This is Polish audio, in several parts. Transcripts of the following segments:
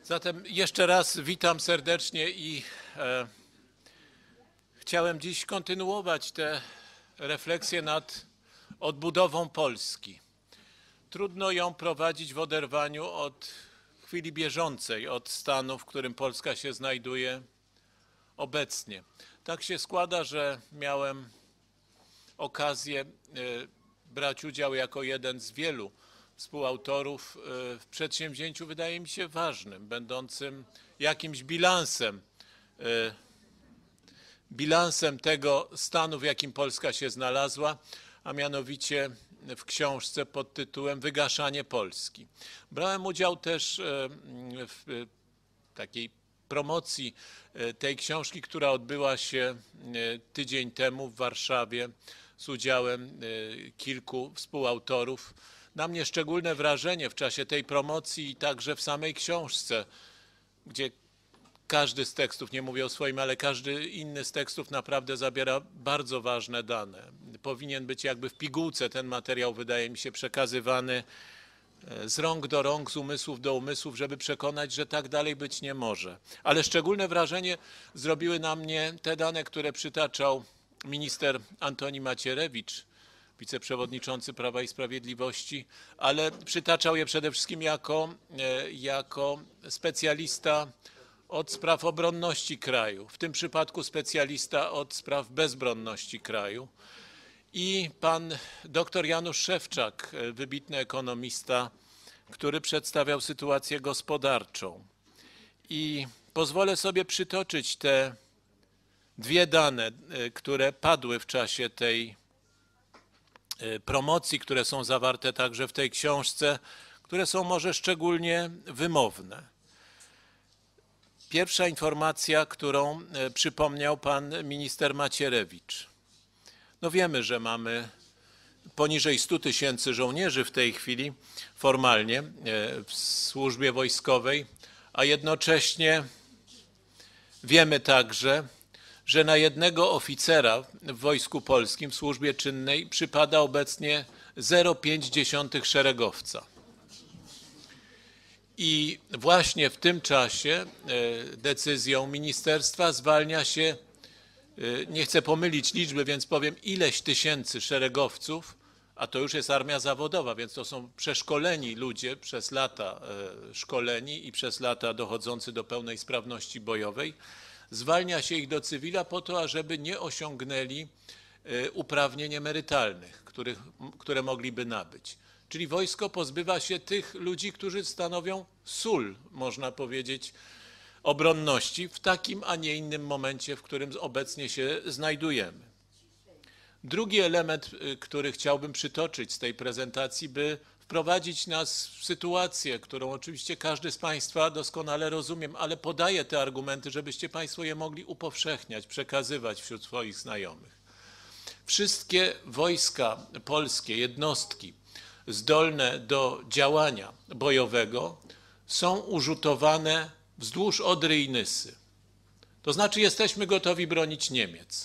Zatem jeszcze raz witam serdecznie i chciałem dziś kontynuować te refleksje nad odbudową Polski. Trudno ją prowadzić w oderwaniu od chwili bieżącej, od stanu, w którym Polska się znajduje obecnie. Tak się składa, że miałem okazję brać udział jako jeden z wielu współautorów w przedsięwzięciu, wydaje mi się, ważnym, będącym jakimś bilansem tego stanu, w jakim Polska się znalazła, a mianowicie w książce pod tytułem Wygaszanie Polski. Brałem udział też w takiej promocji tej książki, która odbyła się tydzień temu w Warszawie z udziałem kilku współautorów. Na mnie szczególne wrażenie w czasie tej promocji i także w samej książce, gdzie każdy z tekstów, nie mówię o swoim, ale każdy inny z tekstów naprawdę zabiera bardzo ważne dane. Powinien być jakby w pigułce ten materiał, wydaje mi się, przekazywany z rąk do rąk, z umysłów do umysłów, żeby przekonać, że tak dalej być nie może. Ale szczególne wrażenie zrobiły na mnie te dane, które przytaczał minister Antoni Macierewicz, wiceprzewodniczący Prawa i Sprawiedliwości, ale przytaczał je przede wszystkim jako specjalista od spraw obronności kraju, w tym przypadku specjalista od spraw bezbronności kraju. I pan dr Janusz Szewczak, wybitny ekonomista, który przedstawiał sytuację gospodarczą. I pozwolę sobie przytoczyć te dwie dane, które padły w czasie tej promocji, które są zawarte także w tej książce, które są może szczególnie wymowne. Pierwsza informacja, którą przypomniał pan minister Macierewicz. No wiemy, że mamy poniżej 100 000 żołnierzy w tej chwili formalnie w służbie wojskowej, a jednocześnie wiemy także, że na jednego oficera w Wojsku Polskim w służbie czynnej przypada obecnie 0,5 szeregowca. I właśnie w tym czasie decyzją ministerstwa zwalnia się, nie chcę pomylić liczby, więc powiem ileś tysięcy szeregowców, a to już jest armia zawodowa, więc to są przeszkoleni ludzie, przez lata szkoleni i przez lata dochodzący do pełnej sprawności bojowej. Zwalnia się ich do cywila po to, ażeby nie osiągnęli uprawnień emerytalnych, które mogliby nabyć. Czyli wojsko pozbywa się tych ludzi, którzy stanowią sól, można powiedzieć, obronności w takim, a nie innym momencie, w którym obecnie się znajdujemy. Drugi element, który chciałbym przytoczyć z tej prezentacji, by wprowadzić nas w sytuację, którą oczywiście każdy z Państwa doskonale rozumiem, ale podaję te argumenty, żebyście Państwo je mogli upowszechniać, przekazywać wśród swoich znajomych. Wszystkie wojska polskie, jednostki zdolne do działania bojowego są urzutowane wzdłuż Odry i Nysy. To znaczy jesteśmy gotowi bronić Niemiec.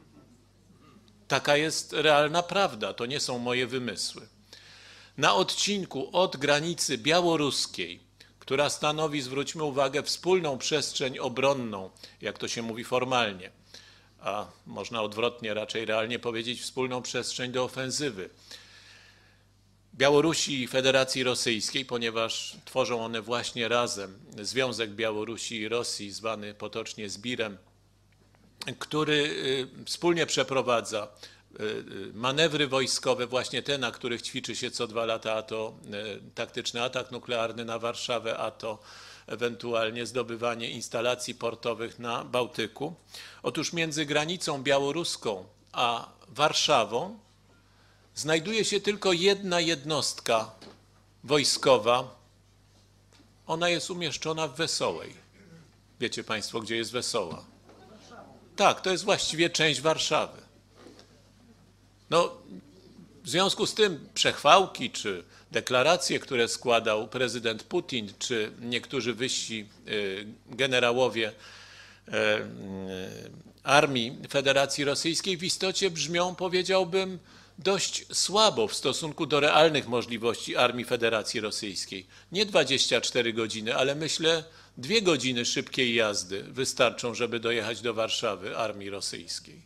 Taka jest realna prawda, to nie są moje wymysły. Na odcinku od granicy białoruskiej, która stanowi, zwróćmy uwagę, wspólną przestrzeń obronną, jak to się mówi formalnie, a można odwrotnie, raczej realnie powiedzieć, wspólną przestrzeń do ofensywy Białorusi i Federacji Rosyjskiej, ponieważ tworzą one właśnie razem Związek Białorusi i Rosji, zwany potocznie Zbirem, który wspólnie przeprowadza manewry wojskowe, właśnie te, na których ćwiczy się co 2 lata, a to taktyczny atak nuklearny na Warszawę, a to ewentualnie zdobywanie instalacji portowych na Bałtyku. Otóż między granicą białoruską a Warszawą znajduje się tylko jedna jednostka wojskowa. Ona jest umieszczona w Wesołej. Wiecie Państwo, gdzie jest Wesoła? Tak, to jest właściwie część Warszawy. No, w związku z tym przechwałki czy deklaracje, które składał prezydent Putin, czy niektórzy wyżsi generałowie armii Federacji Rosyjskiej w istocie brzmią, powiedziałbym, dość słabo w stosunku do realnych możliwości Armii Federacji Rosyjskiej. Nie 24 godziny, ale myślę 2 godziny szybkiej jazdy wystarczą, żeby dojechać do Warszawy armii rosyjskiej.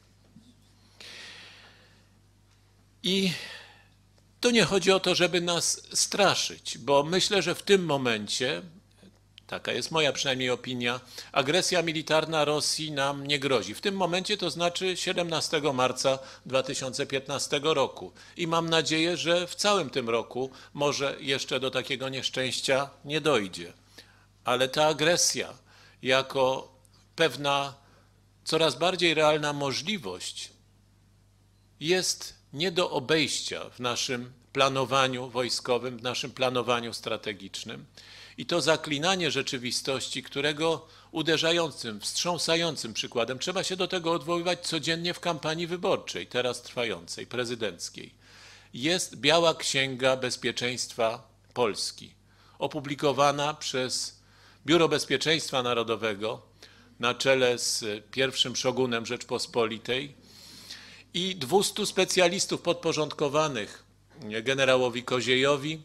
I to nie chodzi o to, żeby nas straszyć, bo myślę, że w tym momencie, taka jest moja przynajmniej opinia, agresja militarna Rosji nam nie grozi. W tym momencie to znaczy 17 marca 2015 roku. I mam nadzieję, że w całym tym roku może jeszcze do takiego nieszczęścia nie dojdzie. Ale ta agresja jako pewna coraz bardziej realna możliwość jest nie do obejścia w naszym planowaniu wojskowym, w naszym planowaniu strategicznym. I to zaklinanie rzeczywistości, którego uderzającym, wstrząsającym przykładem, trzeba się do tego odwoływać codziennie w kampanii wyborczej, teraz trwającej, prezydenckiej, jest Biała Księga Bezpieczeństwa Polski, opublikowana przez Biuro Bezpieczeństwa Narodowego na czele z pierwszym szogunem Rzeczpospolitej i 200 specjalistów podporządkowanych generałowi Koziejowi,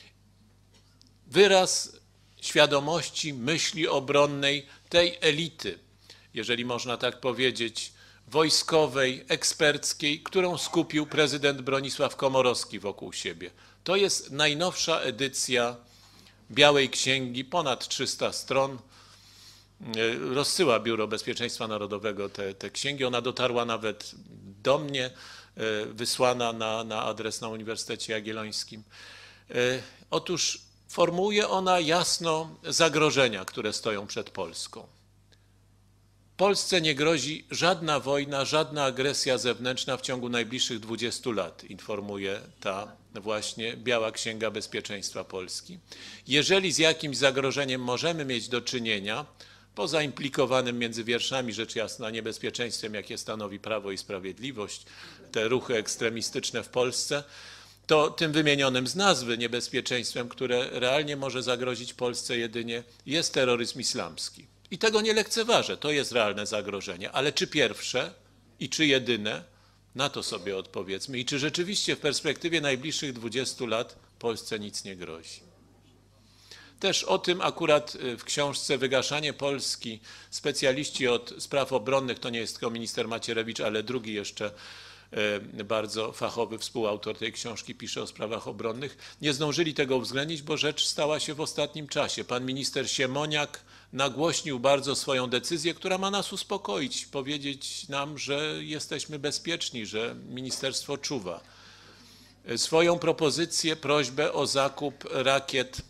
wyraz świadomości, myśli obronnej tej elity, jeżeli można tak powiedzieć, wojskowej, eksperckiej, którą skupił prezydent Bronisław Komorowski wokół siebie. To jest najnowsza edycja Białej Księgi, ponad 300 stron. Rozsyła Biuro Bezpieczeństwa Narodowego te księgi. Ona dotarła nawet do mnie, wysłana na adres na Uniwersytecie Jagiellońskim. Otóż formułuje ona jasno zagrożenia, które stoją przed Polską. Polsce nie grozi żadna wojna, żadna agresja zewnętrzna w ciągu najbliższych 20 lat, informuje ta właśnie Biała Księga Bezpieczeństwa Polski. Jeżeli z jakimś zagrożeniem możemy mieć do czynienia, poza implikowanym między wierszami rzecz jasna niebezpieczeństwem, jakie stanowi Prawo i Sprawiedliwość, te ruchy ekstremistyczne w Polsce, to tym wymienionym z nazwy niebezpieczeństwem, które realnie może zagrozić Polsce jedynie, jest terroryzm islamski. I tego nie lekceważę, to jest realne zagrożenie, ale czy pierwsze i czy jedyne? Na to sobie odpowiedzmy. I czy rzeczywiście w perspektywie najbliższych 20 lat Polsce nic nie grozi? Też o tym akurat w książce Wygaszanie Polski specjaliści od spraw obronnych, to nie jest tylko minister Macierewicz, ale drugi jeszcze bardzo fachowy współautor tej książki pisze o sprawach obronnych, nie zdążyli tego uwzględnić, bo rzecz stała się w ostatnim czasie. Pan minister Siemoniak nagłośnił bardzo swoją decyzję, która ma nas uspokoić, powiedzieć nam, że jesteśmy bezpieczni, że ministerstwo czuwa. Swoją propozycję, prośbę o zakup rakiet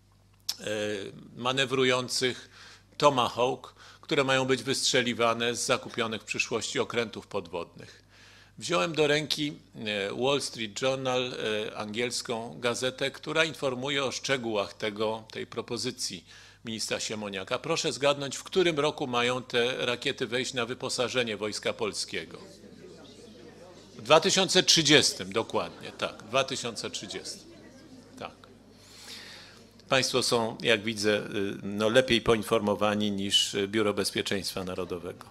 manewrujących Tomahawk, które mają być wystrzeliwane z zakupionych w przyszłości okrętów podwodnych. Wziąłem do ręki Wall Street Journal, angielską gazetę, która informuje o szczegółach tej propozycji ministra Siemoniaka. Proszę zgadnąć, w którym roku mają te rakiety wejść na wyposażenie Wojska Polskiego? W 2030, dokładnie, tak, w 2030. Tak. Państwo są, jak widzę, no, lepiej poinformowani niż Biuro Bezpieczeństwa Narodowego.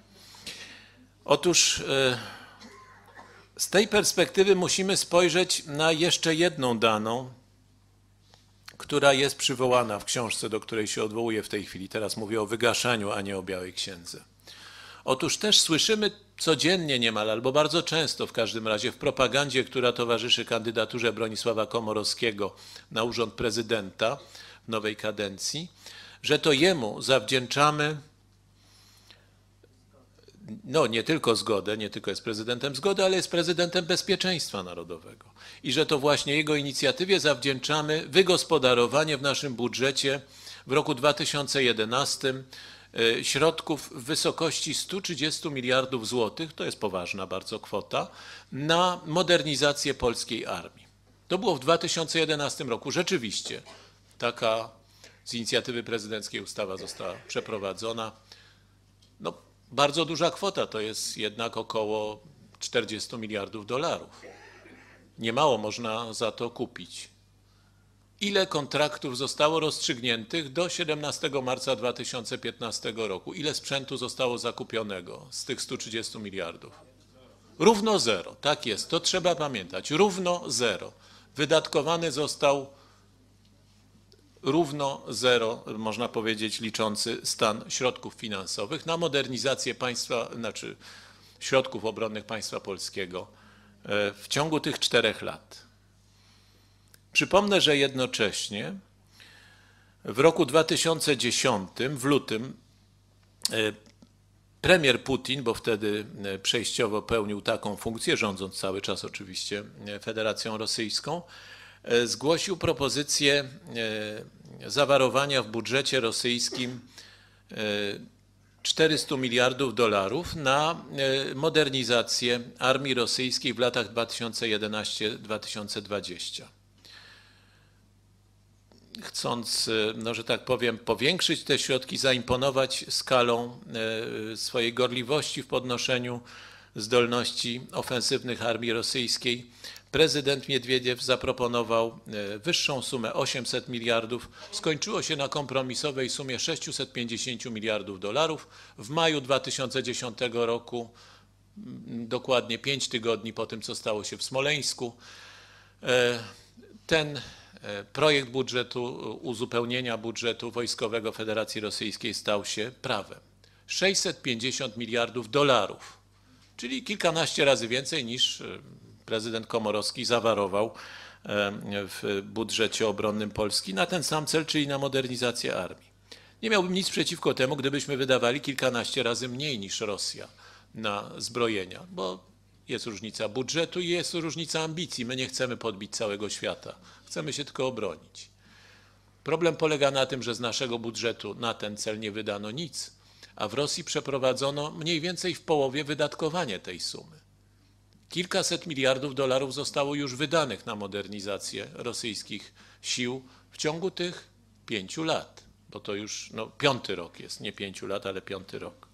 Otóż z tej perspektywy musimy spojrzeć na jeszcze jedną daną, która jest przywołana w książce, do której się odwołuję w tej chwili. Teraz mówię o wygaszaniu, a nie o Białej Księdze. Otóż też słyszymy codziennie niemal, albo bardzo często w każdym razie w propagandzie, która towarzyszy kandydaturze Bronisława Komorowskiego na urząd prezydenta w nowej kadencji, że to jemu zawdzięczamy no nie tylko zgodę, nie tylko jest prezydentem zgody, ale jest prezydentem bezpieczeństwa narodowego. I że to właśnie jego inicjatywie zawdzięczamy wygospodarowanie w naszym budżecie w roku 2011 środków w wysokości 130 miliardów złotych, to jest poważna bardzo kwota, na modernizację polskiej armii. To było w 2011 roku. Rzeczywiście taka z inicjatywy prezydenckiej ustawa została przeprowadzona. No, bardzo duża kwota, to jest jednak około 40 miliardów dolarów. Niemało można za to kupić. Ile kontraktów zostało rozstrzygniętych do 17 marca 2015 roku? Ile sprzętu zostało zakupionego z tych 130 miliardów? Równo zero, tak jest, to trzeba pamiętać, równo zero. Wydatkowany został równo zero, można powiedzieć, liczący stan środków finansowych na modernizację państwa, znaczy środków obronnych państwa polskiego w ciągu tych 4 lat. Przypomnę, że jednocześnie w roku 2010, w lutym, premier Putin, bo wtedy przejściowo pełnił taką funkcję, rządząc cały czas oczywiście Federacją Rosyjską, zgłosił propozycję zawarowania w budżecie rosyjskim 400 miliardów dolarów na modernizację armii rosyjskiej w latach 2011-2020. Chcąc, no, że tak powiem, powiększyć te środki, zaimponować skalą swojej gorliwości w podnoszeniu zdolności ofensywnych armii rosyjskiej, prezydent Miedwiediew zaproponował wyższą sumę 800 miliardów. Skończyło się na kompromisowej sumie 650 miliardów dolarów. W maju 2010 roku, dokładnie 5 tygodni po tym, co stało się w Smoleńsku, ten projekt budżetu, uzupełnienia budżetu wojskowego Federacji Rosyjskiej stał się prawem. 650 miliardów dolarów, czyli kilkanaście razy więcej niż prezydent Komorowski zawarował w budżecie obronnym Polski na ten sam cel, czyli na modernizację armii. Nie miałbym nic przeciwko temu, gdybyśmy wydawali kilkanaście razy mniej niż Rosja na zbrojenia, bo jest różnica budżetu i jest różnica ambicji. My nie chcemy podbić całego świata, chcemy się tylko obronić. Problem polega na tym, że z naszego budżetu na ten cel nie wydano nic, a w Rosji przeprowadzono mniej więcej w połowie wydatkowanie tej sumy. Kilkaset miliardów dolarów zostało już wydanych na modernizację rosyjskich sił w ciągu tych 5 lat, bo to już 5. rok jest, nie 5 lat, ale 5. rok.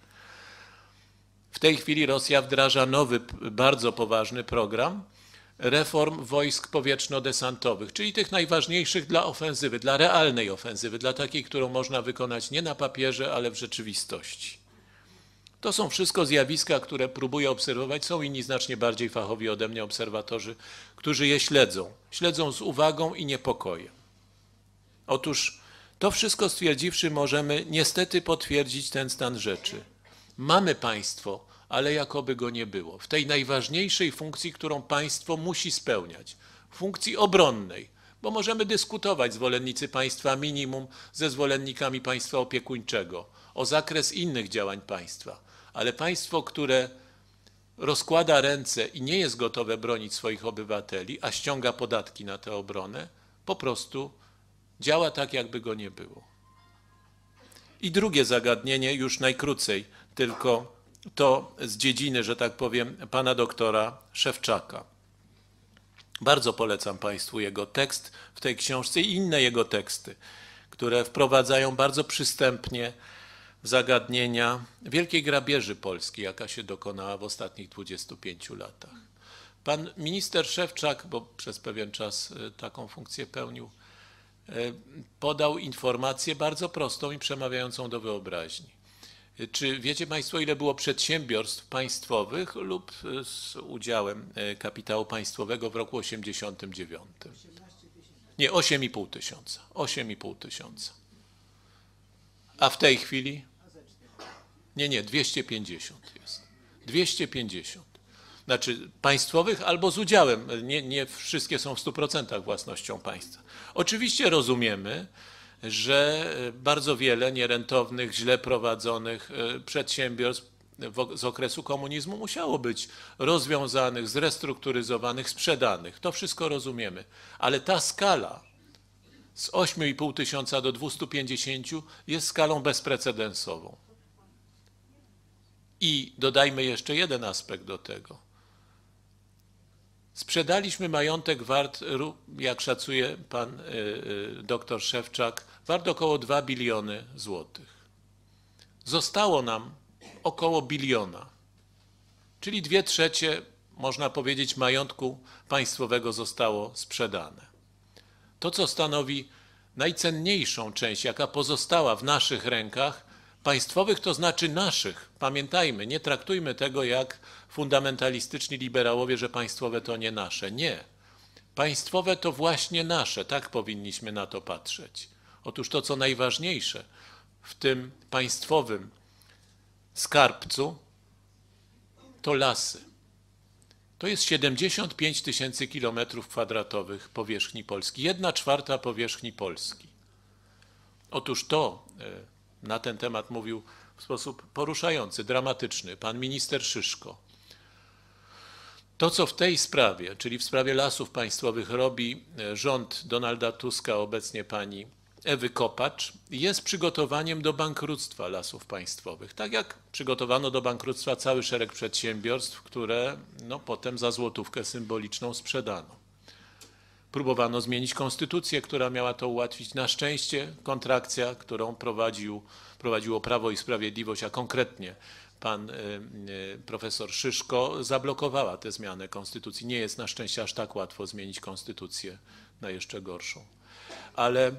W tej chwili Rosja wdraża nowy, bardzo poważny program reform wojsk powietrzno-desantowych, czyli tych najważniejszych dla ofensywy, dla realnej ofensywy, dla takiej, którą można wykonać nie na papierze, ale w rzeczywistości. To są wszystko zjawiska, które próbuję obserwować. Są inni znacznie bardziej fachowi ode mnie obserwatorzy, którzy je śledzą. Śledzą z uwagą i niepokojem. Otóż to wszystko stwierdziwszy, możemy niestety potwierdzić ten stan rzeczy. Mamy państwo, ale jakoby go nie było. W tej najważniejszej funkcji, którą państwo musi spełniać, funkcji obronnej, bo możemy dyskutować, zwolennicy państwa minimum ze zwolennikami państwa opiekuńczego, o zakres innych działań państwa, ale państwo, które rozkłada ręce i nie jest gotowe bronić swoich obywateli, a ściąga podatki na tę obronę, po prostu działa tak, jakby go nie było. I drugie zagadnienie, już najkrócej, tylko to z dziedziny, że tak powiem, pana doktora Szewczaka. Bardzo polecam państwu jego tekst w tej książce i inne jego teksty, które wprowadzają bardzo przystępnie w zagadnienia wielkiej grabieży Polski, jaka się dokonała w ostatnich 25 latach. Pan minister Szewczak, bo przez pewien czas taką funkcję pełnił, podał informację bardzo prostą i przemawiającą do wyobraźni. Czy wiecie państwo, ile było przedsiębiorstw państwowych lub z udziałem kapitału państwowego w roku 1989? Nie, 8,5 tysiąca. 8,5 tysiąca. A w tej chwili? Nie, 250 jest. 250. Znaczy państwowych albo z udziałem. Nie wszystkie są w 100% własnością państwa. Oczywiście rozumiemy, że bardzo wiele nierentownych, źle prowadzonych przedsiębiorstw z okresu komunizmu musiało być rozwiązanych, zrestrukturyzowanych, sprzedanych. To wszystko rozumiemy. Ale ta skala z 8,5 tysiąca do 250 jest skalą bezprecedensową. I dodajmy jeszcze jeden aspekt do tego. Sprzedaliśmy majątek wart, jak szacuje pan doktor Szewczak, wart około 2 biliony złotych. Zostało nam około biliona, czyli 2/3, można powiedzieć, majątku państwowego zostało sprzedane. To, co stanowi najcenniejszą część, jaka pozostała w naszych rękach, Państwowych to znaczy naszych. Pamiętajmy, nie traktujmy tego jak fundamentalistyczni liberałowie, że państwowe to nie nasze. Nie. Państwowe to właśnie nasze. Tak powinniśmy na to patrzeć. Otóż to, co najważniejsze w tym państwowym skarbcu, to lasy. To jest 75 000 kilometrów kwadratowych powierzchni Polski. 1/4 powierzchni Polski. Otóż to, na ten temat mówił w sposób poruszający, dramatyczny pan minister Szyszko. To, co w tej sprawie, czyli w sprawie lasów państwowych robi rząd Donalda Tuska, obecnie pani Ewy Kopacz, jest przygotowaniem do bankructwa lasów państwowych. Tak jak przygotowano do bankructwa cały szereg przedsiębiorstw, które potem za złotówkę symboliczną sprzedano. Próbowano zmienić konstytucję, która miała to ułatwić. Na szczęście kontrakcja, którą prowadziło Prawo i Sprawiedliwość, a konkretnie pan profesor Szyszko, zablokowała tę zmianę konstytucji. Nie jest na szczęście aż tak łatwo zmienić konstytucję na jeszcze gorszą. Ale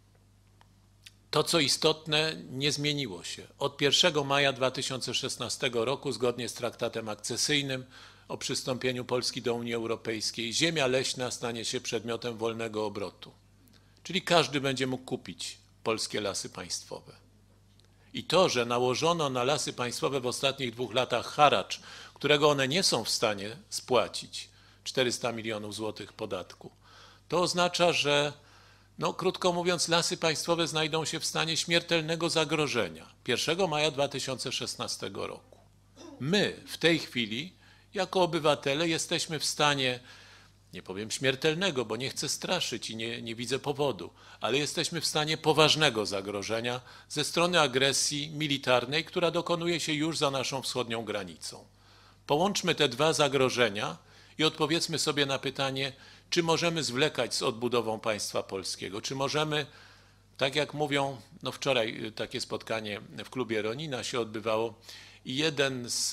to, co istotne, nie zmieniło się. Od 1 maja 2016 roku, zgodnie z traktatem akcesyjnym o przystąpieniu Polski do Unii Europejskiej, ziemia leśna stanie się przedmiotem wolnego obrotu. Czyli każdy będzie mógł kupić polskie lasy państwowe. I to, że nałożono na lasy państwowe w ostatnich 2 latach haracz, którego one nie są w stanie spłacić, 400 milionów złotych podatku, to oznacza, że krótko mówiąc, lasy państwowe znajdą się w stanie śmiertelnego zagrożenia 1 maja 2016 roku. My w tej chwili, jako obywatele, jesteśmy w stanie, nie powiem śmiertelnego, bo nie chcę straszyć i nie widzę powodu, ale jesteśmy w stanie poważnego zagrożenia ze strony agresji militarnej, która dokonuje się już za naszą wschodnią granicą. Połączmy te 2 zagrożenia i odpowiedzmy sobie na pytanie, czy możemy zwlekać z odbudową państwa polskiego, czy możemy, tak jak mówią, wczoraj takie spotkanie w klubie Ronina się odbywało i jeden z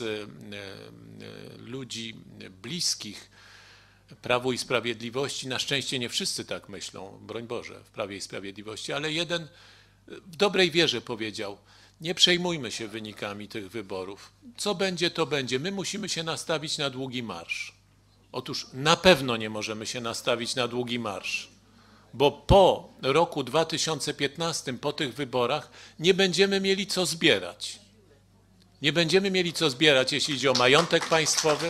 ludzi bliskich Prawu i Sprawiedliwości, na szczęście nie wszyscy tak myślą, broń Boże, w Prawie i Sprawiedliwości, ale jeden w dobrej wierze powiedział, nie przejmujmy się wynikami tych wyborów. Co będzie, to będzie. My musimy się nastawić na długi marsz. Otóż na pewno nie możemy się nastawić na długi marsz, bo po roku 2015, po tych wyborach, nie będziemy mieli co zbierać. Nie będziemy mieli co zbierać, jeśli idzie o majątek państwowy,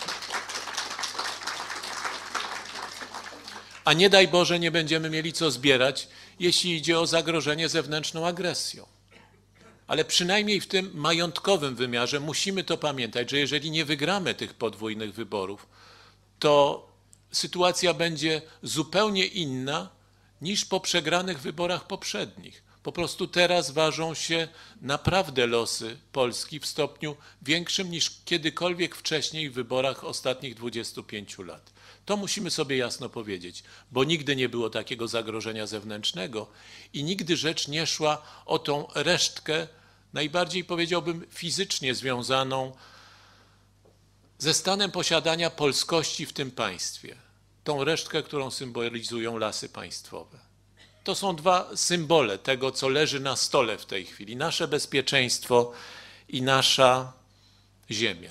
a nie daj Boże, nie będziemy mieli co zbierać, jeśli idzie o zagrożenie zewnętrzną agresją. Ale przynajmniej w tym majątkowym wymiarze musimy to pamiętać, że jeżeli nie wygramy tych podwójnych wyborów, to sytuacja będzie zupełnie inna niż po przegranych wyborach poprzednich. Po prostu teraz ważą się naprawdę losy Polski w stopniu większym niż kiedykolwiek wcześniej w wyborach ostatnich 25 lat. To musimy sobie jasno powiedzieć, bo nigdy nie było takiego zagrożenia zewnętrznego i nigdy rzecz nie szła o tą resztkę, najbardziej powiedziałbym fizycznie związaną ze stanem posiadania polskości w tym państwie. Tą resztkę, którą symbolizują lasy państwowe. To są 2 symbole tego, co leży na stole w tej chwili. Nasze bezpieczeństwo i nasza ziemia.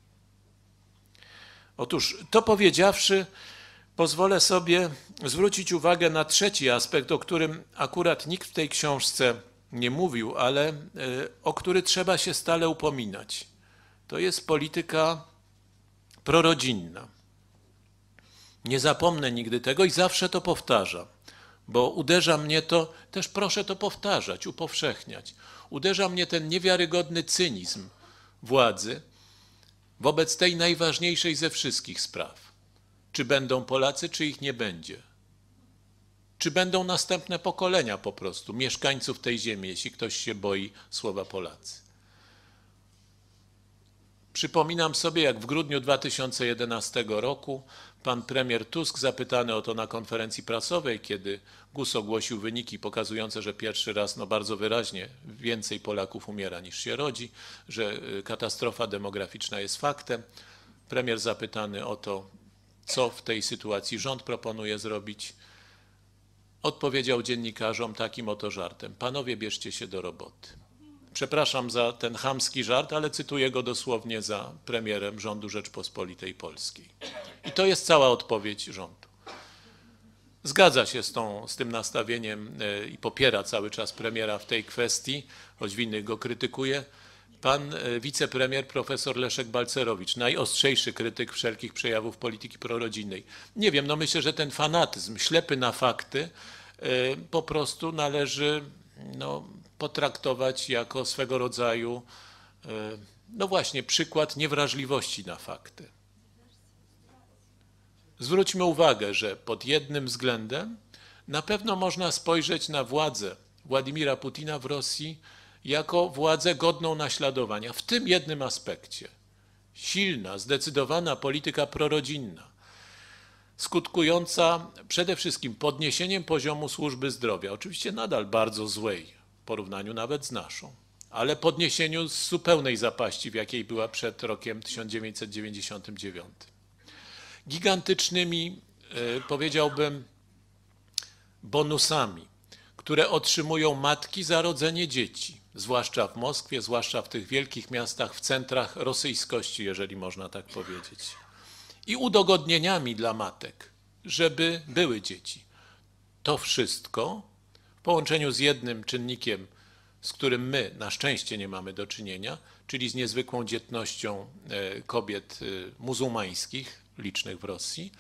Otóż to powiedziawszy, pozwolę sobie zwrócić uwagę na 3. aspekt, o którym akurat nikt w tej książce nie mówił, ale o który trzeba się stale upominać. To jest polityka prorodzinna. Nie zapomnę nigdy tego i zawsze to powtarzam, bo uderza mnie to, też proszę to powtarzać, upowszechniać. Uderza mnie ten niewiarygodny cynizm władzy wobec tej najważniejszej ze wszystkich spraw. Czy będą Polacy, czy ich nie będzie? Czy będą następne pokolenia po prostu, mieszkańców tej ziemi, jeśli ktoś się boi słowa Polacy? Przypominam sobie, jak w grudniu 2011 roku pan premier Tusk, zapytany o to na konferencji prasowej, kiedy GUS ogłosił wyniki pokazujące, że pierwszy raz bardzo wyraźnie więcej Polaków umiera niż się rodzi, że katastrofa demograficzna jest faktem. Premier zapytany o to, co w tej sytuacji rząd proponuje zrobić, odpowiedział dziennikarzom takim oto żartem: panowie, bierzcie się do roboty. Przepraszam za ten chamski żart, ale cytuję go dosłownie za premierem rządu Rzeczpospolitej Polskiej. I to jest cała odpowiedź rządu. Zgadza się z tym nastawieniem i popiera cały czas premiera w tej kwestii, choć w innych go krytykuje, pan wicepremier profesor Leszek Balcerowicz, najostrzejszy krytyk wszelkich przejawów polityki prorodzinnej. Nie wiem, no myślę, że ten fanatyzm ślepy na fakty po prostu należy potraktować jako swego rodzaju, no właśnie, przykład niewrażliwości na fakty. Zwróćmy uwagę, że pod jednym względem na pewno można spojrzeć na władzę Władimira Putina w Rosji jako władzę godną naśladowania. W tym jednym aspekcie. Silna, zdecydowana polityka prorodzinna, skutkująca przede wszystkim podniesieniem poziomu służby zdrowia, oczywiście nadal bardzo złej, w porównaniu nawet z naszą, ale podniesieniu z zupełnej zapaści, w jakiej była przed rokiem 1999. Gigantycznymi, powiedziałbym, bonusami, które otrzymują matki za rodzenie dzieci, zwłaszcza w Moskwie, zwłaszcza w tych wielkich miastach, w centrach rosyjskości, jeżeli można tak powiedzieć. I udogodnieniami dla matek, żeby były dzieci. To wszystko w połączeniu z jednym czynnikiem, z którym my na szczęście nie mamy do czynienia, czyli z niezwykłą dzietnością kobiet muzułmańskich, licznych w Rosji,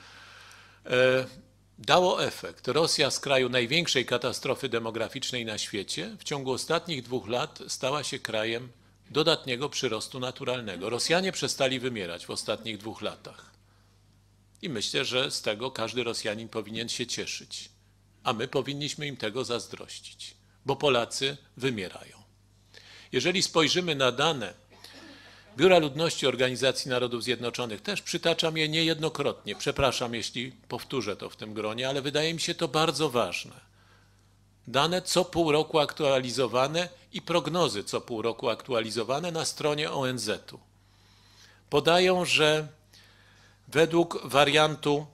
dało efekt. Rosja z kraju największej katastrofy demograficznej na świecie w ciągu ostatnich 2 lat stała się krajem dodatniego przyrostu naturalnego. Rosjanie przestali wymierać w ostatnich 2 latach. I myślę, że z tego każdy Rosjanin powinien się cieszyć. A my powinniśmy im tego zazdrościć, bo Polacy wymierają. Jeżeli spojrzymy na dane Biura Ludności Organizacji Narodów Zjednoczonych, też przytaczam je niejednokrotnie, przepraszam, jeśli powtórzę to w tym gronie, ale wydaje mi się to bardzo ważne. Dane co pół roku aktualizowane i prognozy co pół roku aktualizowane na stronie ONZ-u. Podają, że według wariantu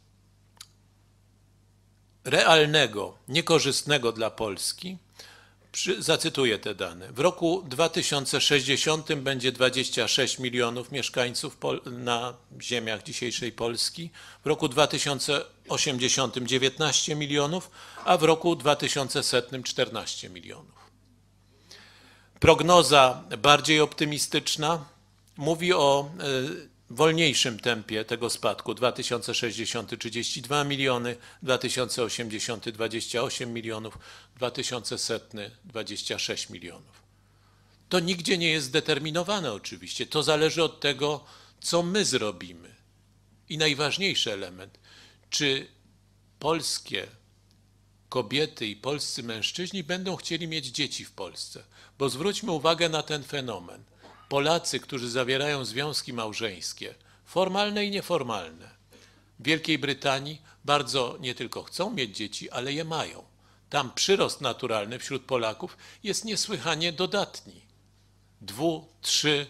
realnego, niekorzystnego dla Polski, zacytuję te dane. W roku 2060 będzie 26 milionów mieszkańców na ziemiach dzisiejszej Polski, w roku 2080 19 milionów, a w roku 2100 14 milionów. Prognoza bardziej optymistyczna mówi o wolniejszym tempie tego spadku. 2060 32 miliony, 2080 28 milionów, 2100 26 milionów. To nigdzie nie jest zdeterminowane oczywiście. To zależy od tego, co my zrobimy. I najważniejszy element, czy polskie kobiety i polscy mężczyźni będą chcieli mieć dzieci w Polsce. Bo zwróćmy uwagę na ten fenomen. Polacy, którzy zawierają związki małżeńskie, formalne i nieformalne, w Wielkiej Brytanii bardzo nie tylko chcą mieć dzieci, ale je mają. Tam przyrost naturalny wśród Polaków jest niesłychanie dodatni. 2, 3,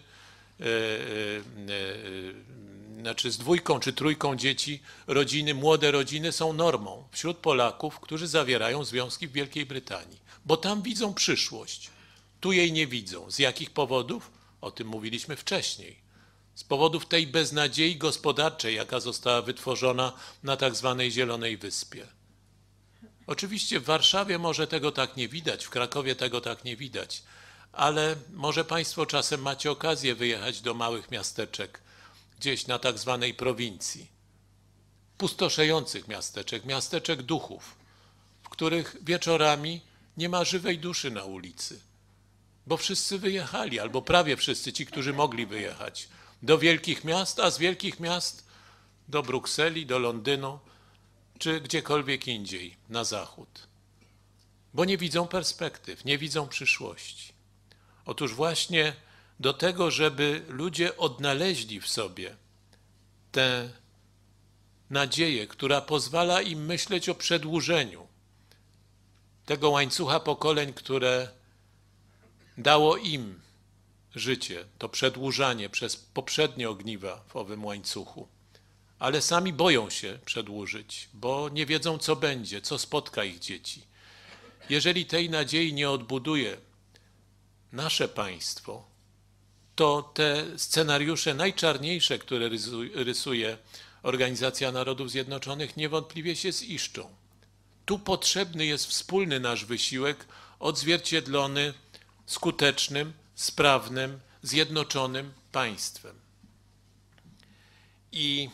znaczy z 2 czy 3 dzieci rodziny, młode rodziny są normą wśród Polaków, którzy zawierają związki w Wielkiej Brytanii, bo tam widzą przyszłość. Tu jej nie widzą. Z jakich powodów? O tym mówiliśmy wcześniej. Z powodów tej beznadziei gospodarczej, jaka została wytworzona na tak zwanej Zielonej Wyspie. Oczywiście w Warszawie może tego tak nie widać, w Krakowie tego tak nie widać, ale może Państwo czasem macie okazję wyjechać do małych miasteczek, gdzieś na tak zwanej prowincji. Pustoszejących miasteczek, miasteczek duchów, w których wieczorami nie ma żywej duszy na ulicy. Bo wszyscy wyjechali, albo prawie wszyscy, ci, którzy mogli wyjechać do wielkich miast, a z wielkich miast do Brukseli, do Londynu, czy gdziekolwiek indziej na zachód. Bo nie widzą perspektyw, nie widzą przyszłości. Otóż właśnie do tego, żeby ludzie odnaleźli w sobie tę nadzieję, która pozwala im myśleć o przedłużeniu tego łańcucha pokoleń, które dało im życie, to przedłużanie przez poprzednie ogniwa w owym łańcuchu. Ale sami boją się przedłużyć, bo nie wiedzą, co będzie, co spotka ich dzieci. Jeżeli tej nadziei nie odbuduje nasze państwo, to te scenariusze najczarniejsze, które rysuje Organizacja Narodów Zjednoczonych, niewątpliwie się ziszczą. Tu potrzebny jest wspólny nasz wysiłek, odzwierciedlony skutecznym, sprawnym, zjednoczonym państwem. I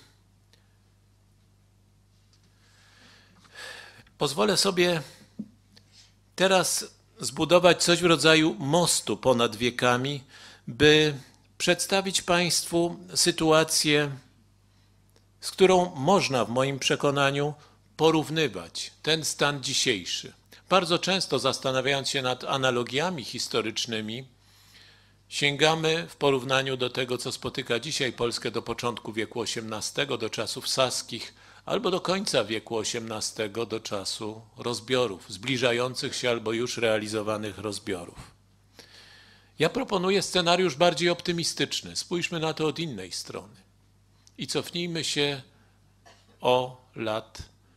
pozwolę sobie teraz zbudować coś w rodzaju mostu ponad wiekami, by przedstawić Państwu sytuację, z którą można w moim przekonaniu porównywać ten stan dzisiejszy. Bardzo często zastanawiając się nad analogiami historycznymi, sięgamy w porównaniu do tego, co spotyka dzisiaj Polskę do początku wieku XVIII, do czasów saskich, albo do końca wieku XVIII, do czasu rozbiorów, zbliżających się albo już realizowanych rozbiorów. Ja proponuję scenariusz bardziej optymistyczny. Spójrzmy na to od innej strony i cofnijmy się o lat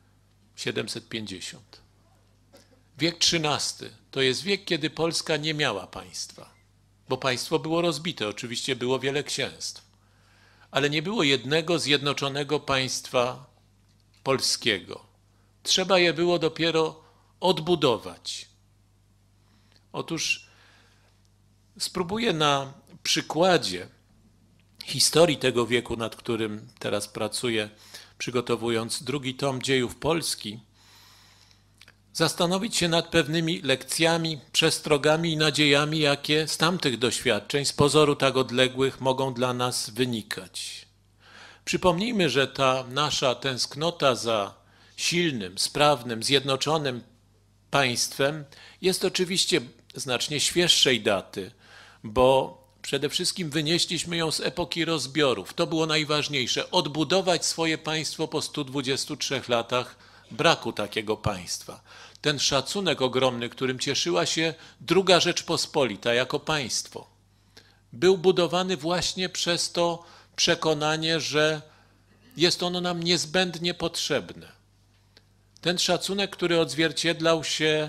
750. Wiek XIII to jest wiek, kiedy Polska nie miała państwa, bo państwo było rozbite, oczywiście było wiele księstw, ale nie było jednego zjednoczonego państwa polskiego. Trzeba je było dopiero odbudować. Otóż spróbuję na przykładzie historii tego wieku, nad którym teraz pracuję, przygotowując drugi tom dziejów Polski, zastanowić się nad pewnymi lekcjami, przestrogami i nadziejami, jakie z tamtych doświadczeń, z pozoru tak odległych, mogą dla nas wynikać. Przypomnijmy, że ta nasza tęsknota za silnym, sprawnym, zjednoczonym państwem jest oczywiście znacznie świeższej daty, bo przede wszystkim wynieśliśmy ją z epoki rozbiorów. To było najważniejsze. Odbudować swoje państwo po 123 latach braku takiego państwa. Ten szacunek ogromny, którym cieszyła się II Rzeczpospolita jako państwo, był budowany właśnie przez to przekonanie, że jest ono nam niezbędnie potrzebne. Ten szacunek, który odzwierciedlał się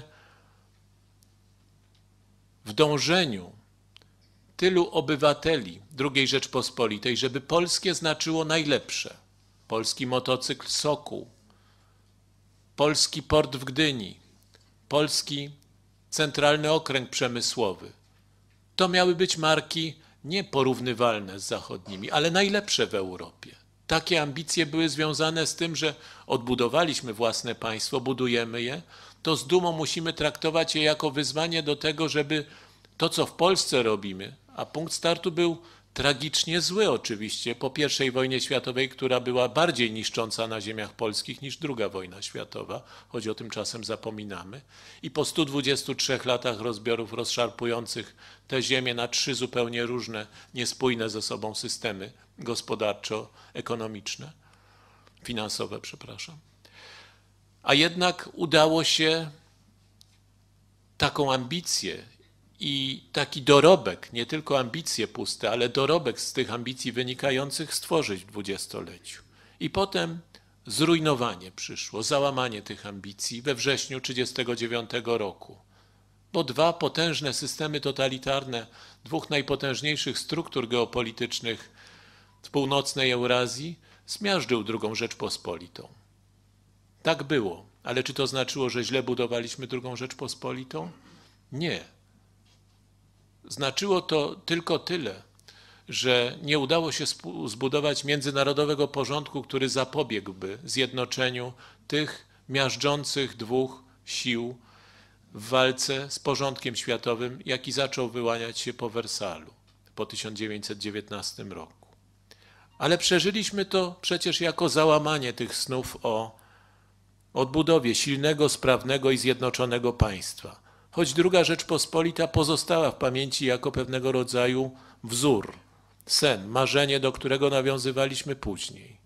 w dążeniu tylu obywateli II Rzeczpospolitej, żeby polskie znaczyło najlepsze. Polski motocykl Sokół, polski port w Gdyni, polski centralny okręg przemysłowy. To miały być marki nieporównywalne z zachodnimi, ale najlepsze w Europie. Takie ambicje były związane z tym, że odbudowaliśmy własne państwo, budujemy je, to z dumą musimy traktować je jako wyzwanie do tego, żeby to, co w Polsce robimy, a punkt startu był tragicznie zły oczywiście po I wojnie światowej, która była bardziej niszcząca na ziemiach polskich niż II wojna światowa, choć o tym czasem zapominamy. I po 123 latach rozbiorów rozszarpujących te ziemię na 3 zupełnie różne, niespójne ze sobą systemy gospodarczo-ekonomiczne, finansowe, przepraszam. A jednak udało się taką ambicję i taki dorobek, nie tylko ambicje puste, ale dorobek z tych ambicji wynikających stworzyć w dwudziestoleciu. I potem zrujnowanie przyszło, załamanie tych ambicji we wrześniu 1939 roku. Bo 2 potężne systemy totalitarne, 2 najpotężniejszych struktur geopolitycznych w północnej Eurazji zmiażdżył II Rzeczpospolitą. Tak było, ale czy to znaczyło, że źle budowaliśmy II Rzeczpospolitą? Nie. Znaczyło to tylko tyle, że nie udało się zbudować międzynarodowego porządku, który zapobiegłby zjednoczeniu tych miażdżących 2 sił w walce z porządkiem światowym, jaki zaczął wyłaniać się po Wersalu po 1919 roku. Ale przeżyliśmy to przecież jako załamanie tych snów o odbudowie silnego, sprawnego i zjednoczonego państwa. Choć II Rzeczpospolita pozostała w pamięci jako pewnego rodzaju wzór, sen, marzenie, do którego nawiązywaliśmy później.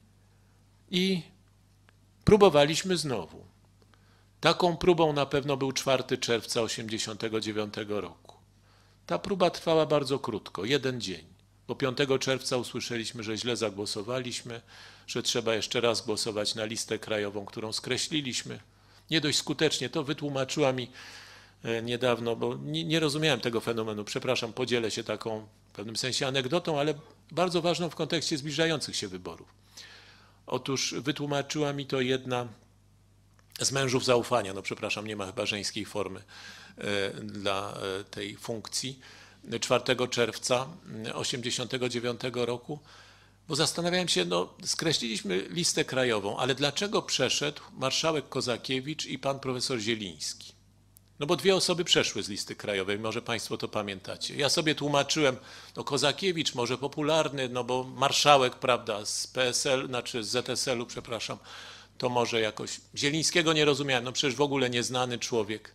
I próbowaliśmy znowu. Taką próbą na pewno był 4 czerwca 1989 roku. Ta próba trwała bardzo krótko, 1 dzień, bo 5 czerwca usłyszeliśmy, że źle zagłosowaliśmy, że trzeba jeszcze raz głosować na listę krajową, którą skreśliliśmy. Nie dość skutecznie, to wytłumaczyła mi niedawno, bo nie rozumiałem tego fenomenu. Przepraszam, podzielę się taką w pewnym sensie anegdotą, ale bardzo ważną w kontekście zbliżających się wyborów. Otóż wytłumaczyła mi to jedna z mężów zaufania, no przepraszam, nie ma chyba żeńskiej formy dla tej funkcji, 4 czerwca 1989 roku, bo zastanawiałem się, no skreśliliśmy listę krajową, ale dlaczego przeszedł marszałek Kozakiewicz i pan profesor Zieliński? No bo 2 osoby przeszły z listy krajowej, może państwo to pamiętacie. Ja sobie tłumaczyłem, no Kozakiewicz może popularny, no bo marszałek, prawda, z PSL, znaczy z ZSL-u, przepraszam, to może jakoś. Zielińskiego nie rozumiałem, no przecież w ogóle nieznany człowiek.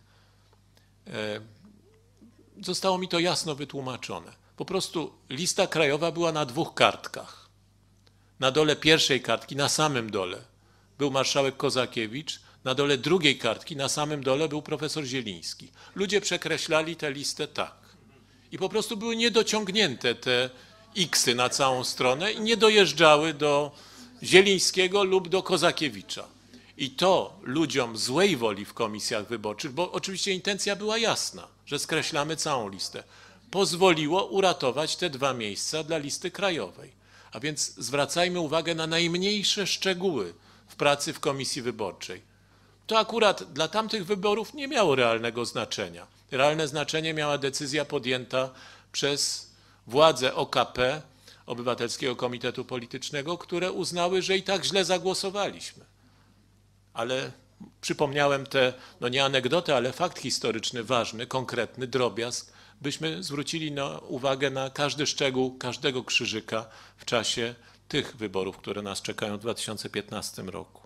Zostało mi to jasno wytłumaczone. Po prostu lista krajowa była na 2 kartkach. Na dole pierwszej kartki, na samym dole, był marszałek Kozakiewicz, na dole drugiej kartki, na samym dole był profesor Zieliński. Ludzie przekreślali tę listę tak. I po prostu były niedociągnięte te X-y na całą stronę i nie dojeżdżały do Zielińskiego lub do Kozakiewicza. I to ludziom złej woli w komisjach wyborczych, bo oczywiście intencja była jasna, że skreślamy całą listę, pozwoliło uratować te 2 miejsca dla listy krajowej. A więc zwracajmy uwagę na najmniejsze szczegóły w pracy w komisji wyborczej. To akurat dla tamtych wyborów nie miało realnego znaczenia. Realne znaczenie miała decyzja podjęta przez władze OKP, Obywatelskiego Komitetu Politycznego, które uznały, że i tak źle zagłosowaliśmy. Ale przypomniałem tę, no nie anegdotę, ale fakt historyczny, ważny, konkretny, drobiazg, byśmy zwrócili uwagę na każdy szczegół, każdego krzyżyka w czasie tych wyborów, które nas czekają w 2015 roku.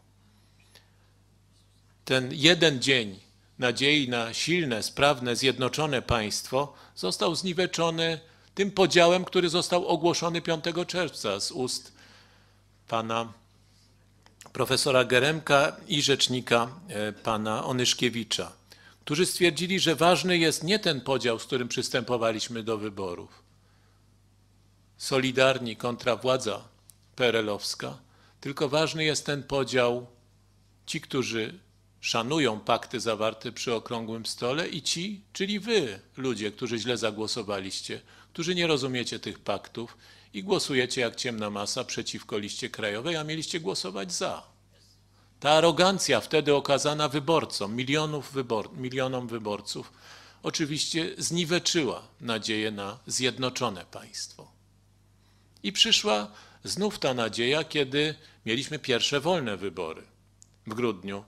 Ten jeden dzień nadziei na silne, sprawne, zjednoczone państwo został zniweczony tym podziałem, który został ogłoszony 5 czerwca z ust pana profesora Geremka i rzecznika pana Onyszkiewicza, którzy stwierdzili, że ważny jest nie ten podział, z którym przystępowaliśmy do wyborów, Solidarni kontra władza PRL-owska, tylko ważny jest ten podział, ci, którzy szanują pakty zawarte przy okrągłym stole i ci, czyli wy, ludzie, którzy źle zagłosowaliście, którzy nie rozumiecie tych paktów i głosujecie jak ciemna masa przeciwko liście krajowej, a mieliście głosować za. Ta arogancja wtedy okazana wyborcom, milionom wyborców, oczywiście zniweczyła nadzieję na zjednoczone państwo. I przyszła znów ta nadzieja, kiedy mieliśmy pierwsze wolne wybory w grudniu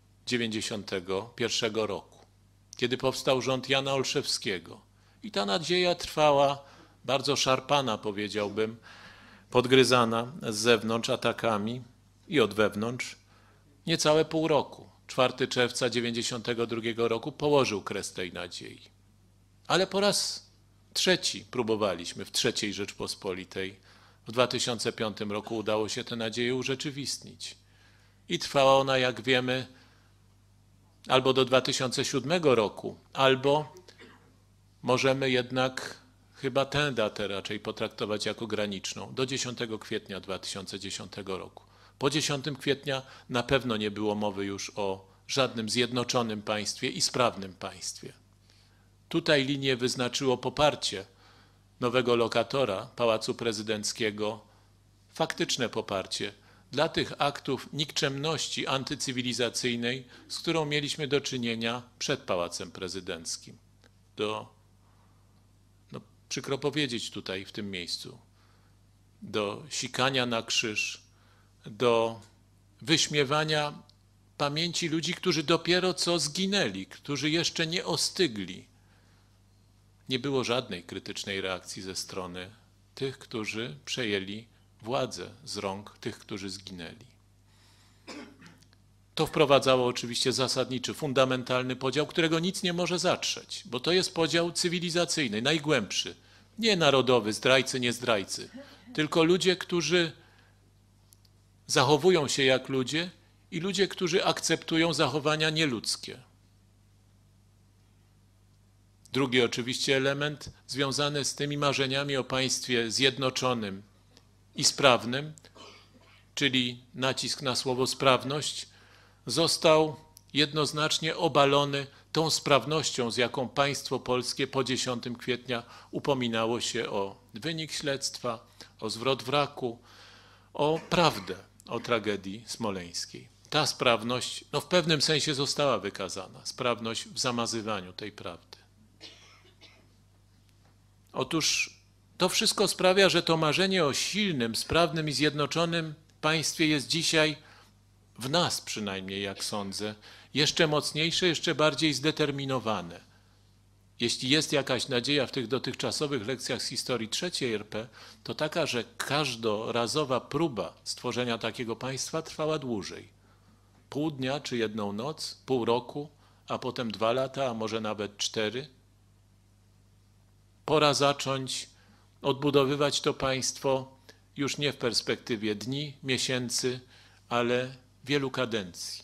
1991 roku, kiedy powstał rząd Jana Olszewskiego. I ta nadzieja trwała, bardzo szarpana, powiedziałbym, podgryzana z zewnątrz atakami i od wewnątrz, niecałe pół roku. 4 czerwca 1992 roku położył kres tej nadziei. Ale po raz trzeci próbowaliśmy w III Rzeczpospolitej. W 2005 roku udało się tę nadzieję urzeczywistnić. I trwała ona, jak wiemy, albo do 2007 roku, albo możemy jednak chyba tę datę raczej potraktować jako graniczną, do 10 kwietnia 2010 roku. Po 10 kwietnia na pewno nie było mowy już o żadnym zjednoczonym państwie i sprawnym państwie. Tutaj linię wyznaczyło poparcie nowego lokatora Pałacu Prezydenckiego, faktyczne poparcie dla tych aktów nikczemności antycywilizacyjnej, z którą mieliśmy do czynienia przed Pałacem Prezydenckim. Przykro powiedzieć tutaj w tym miejscu, do sikania na krzyż, do wyśmiewania pamięci ludzi, którzy dopiero co zginęli, którzy jeszcze nie ostygli. Nie było żadnej krytycznej reakcji ze strony tych, którzy przejęli władzę z rąk tych, którzy zginęli. To wprowadzało oczywiście zasadniczy, fundamentalny podział, którego nic nie może zatrzeć, bo to jest podział cywilizacyjny, najgłębszy. Nie narodowy, zdrajcy, nie zdrajcy, tylko ludzie, którzy zachowują się jak ludzie i ludzie, którzy akceptują zachowania nieludzkie. Drugi oczywiście element związany z tymi marzeniami o państwie zjednoczonym i sprawnym, czyli nacisk na słowo sprawność, został jednoznacznie obalony tą sprawnością, z jaką państwo polskie po 10 kwietnia upominało się o wynik śledztwa, o zwrot wraku, o prawdę o tragedii smoleńskiej. Ta sprawność w pewnym sensie została wykazana, sprawność w zamazywaniu tej prawdy. Otóż to wszystko sprawia, że to marzenie o silnym, sprawnym i zjednoczonym państwie jest dzisiaj w nas przynajmniej, jak sądzę, jeszcze mocniejsze, jeszcze bardziej zdeterminowane. Jeśli jest jakaś nadzieja w tych dotychczasowych lekcjach z historii III RP, to taka, że każdorazowa próba stworzenia takiego państwa trwała dłużej. Pół dnia czy jedną noc, pół roku, a potem 2 lata, a może nawet 4. Pora zacząć odbudowywać to państwo już nie w perspektywie dni, miesięcy, ale wielu kadencji.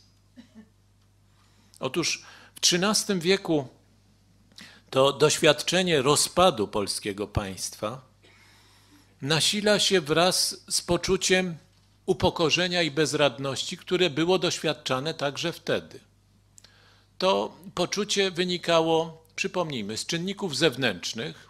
Otóż w XIII wieku to doświadczenie rozpadu polskiego państwa nasila się wraz z poczuciem upokorzenia i bezradności, które było doświadczane także wtedy. To poczucie wynikało, przypomnijmy, z czynników zewnętrznych,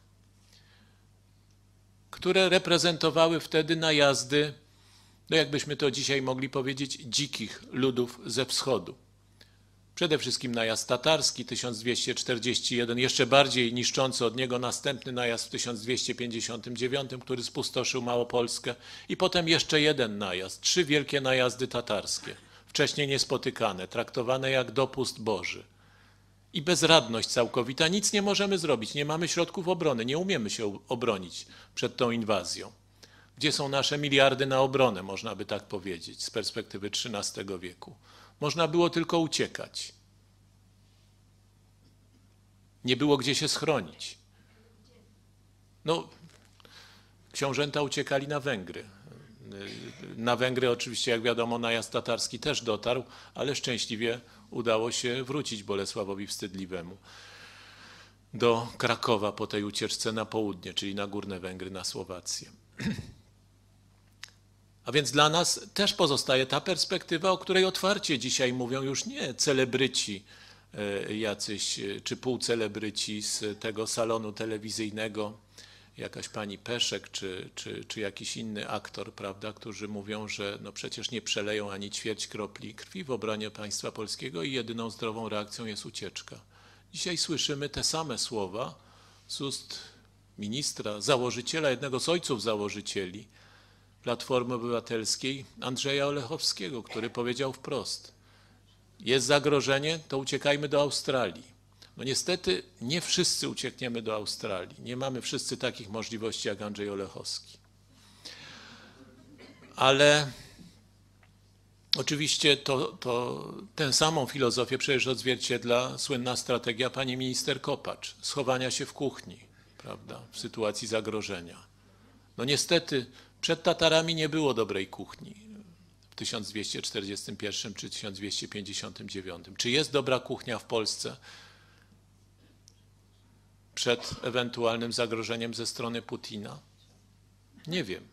które reprezentowały wtedy najazdy, jakbyśmy to dzisiaj mogli powiedzieć, dzikich ludów ze wschodu. Przede wszystkim najazd tatarski 1241, jeszcze bardziej niszczący od niego następny najazd w 1259, który spustoszył Małopolskę i potem jeszcze jeden najazd, 3 wielkie najazdy tatarskie, wcześniej niespotykane, traktowane jak dopust Boży. I bezradność całkowita, nic nie możemy zrobić, nie mamy środków obrony, nie umiemy się obronić przed tą inwazją. Gdzie są nasze miliardy na obronę, można by tak powiedzieć, z perspektywy XIII wieku. Można było tylko uciekać. Nie było gdzie się schronić. Książęta uciekali na Węgry. Na Węgry oczywiście, jak wiadomo, najazd tatarski też dotarł, ale szczęśliwie udało się wrócić Bolesławowi Wstydliwemu do Krakowa po tej ucieczce na południe, czyli na Górne Węgry, na Słowację. A więc dla nas też pozostaje ta perspektywa, o której otwarcie dzisiaj mówią już nie celebryci jacyś, czy półcelebryci z tego salonu telewizyjnego, jakaś pani Peszek, czy jakiś inny aktor, prawda, którzy mówią, że przecież nie przeleją ani ćwierć kropli krwi w obronie państwa polskiego i jedyną zdrową reakcją jest ucieczka. Dzisiaj słyszymy te same słowa z ust ministra, założyciela, jednego z ojców założycieli Platformy Obywatelskiej, Andrzeja Olechowskiego, który powiedział wprost: jest zagrożenie, to uciekajmy do Australii. Niestety nie wszyscy uciekniemy do Australii. Nie mamy wszyscy takich możliwości jak Andrzej Olechowski. Ale oczywiście tę samą filozofię przecież odzwierciedla słynna strategia pani minister Kopacz, schowania się w kuchni, prawda, w sytuacji zagrożenia. Niestety przed Tatarami nie było dobrej kuchni w 1241 czy 1259. Czy jest dobra kuchnia w Polsce przed ewentualnym zagrożeniem ze strony Putina? Nie wiem.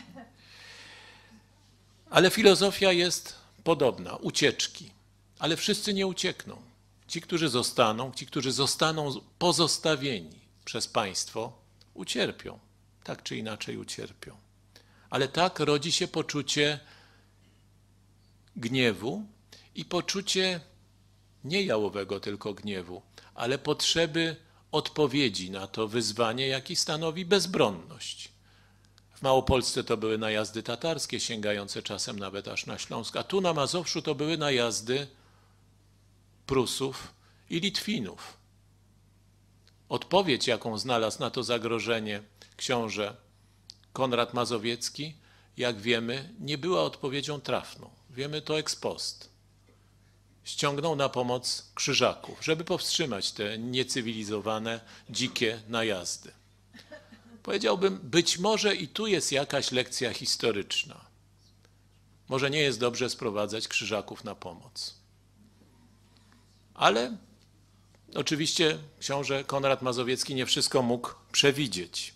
Ale filozofia jest podobna, ucieczki. Ale wszyscy nie uciekną. Ci, którzy zostaną pozostawieni przez państwo, ucierpią. Tak czy inaczej ucierpią. Ale tak rodzi się poczucie gniewu i poczucie nie jałowego tylko gniewu, ale potrzeby odpowiedzi na to wyzwanie, jaki stanowi bezbronność. W Małopolsce to były najazdy tatarskie, sięgające czasem nawet aż na Śląsk, a tu na Mazowszu to były najazdy Prusów i Litwinów. Odpowiedź, jaką znalazł na to zagrożenie książę Konrad Mazowiecki, jak wiemy, nie była odpowiedzią trafną. Wiemy to ex post. Ściągnął na pomoc Krzyżaków, żeby powstrzymać te niecywilizowane, dzikie najazdy. Powiedziałbym, być może i tu jest jakaś lekcja historyczna. Może nie jest dobrze sprowadzać Krzyżaków na pomoc. Ale oczywiście książę Konrad Mazowiecki nie wszystko mógł przewidzieć.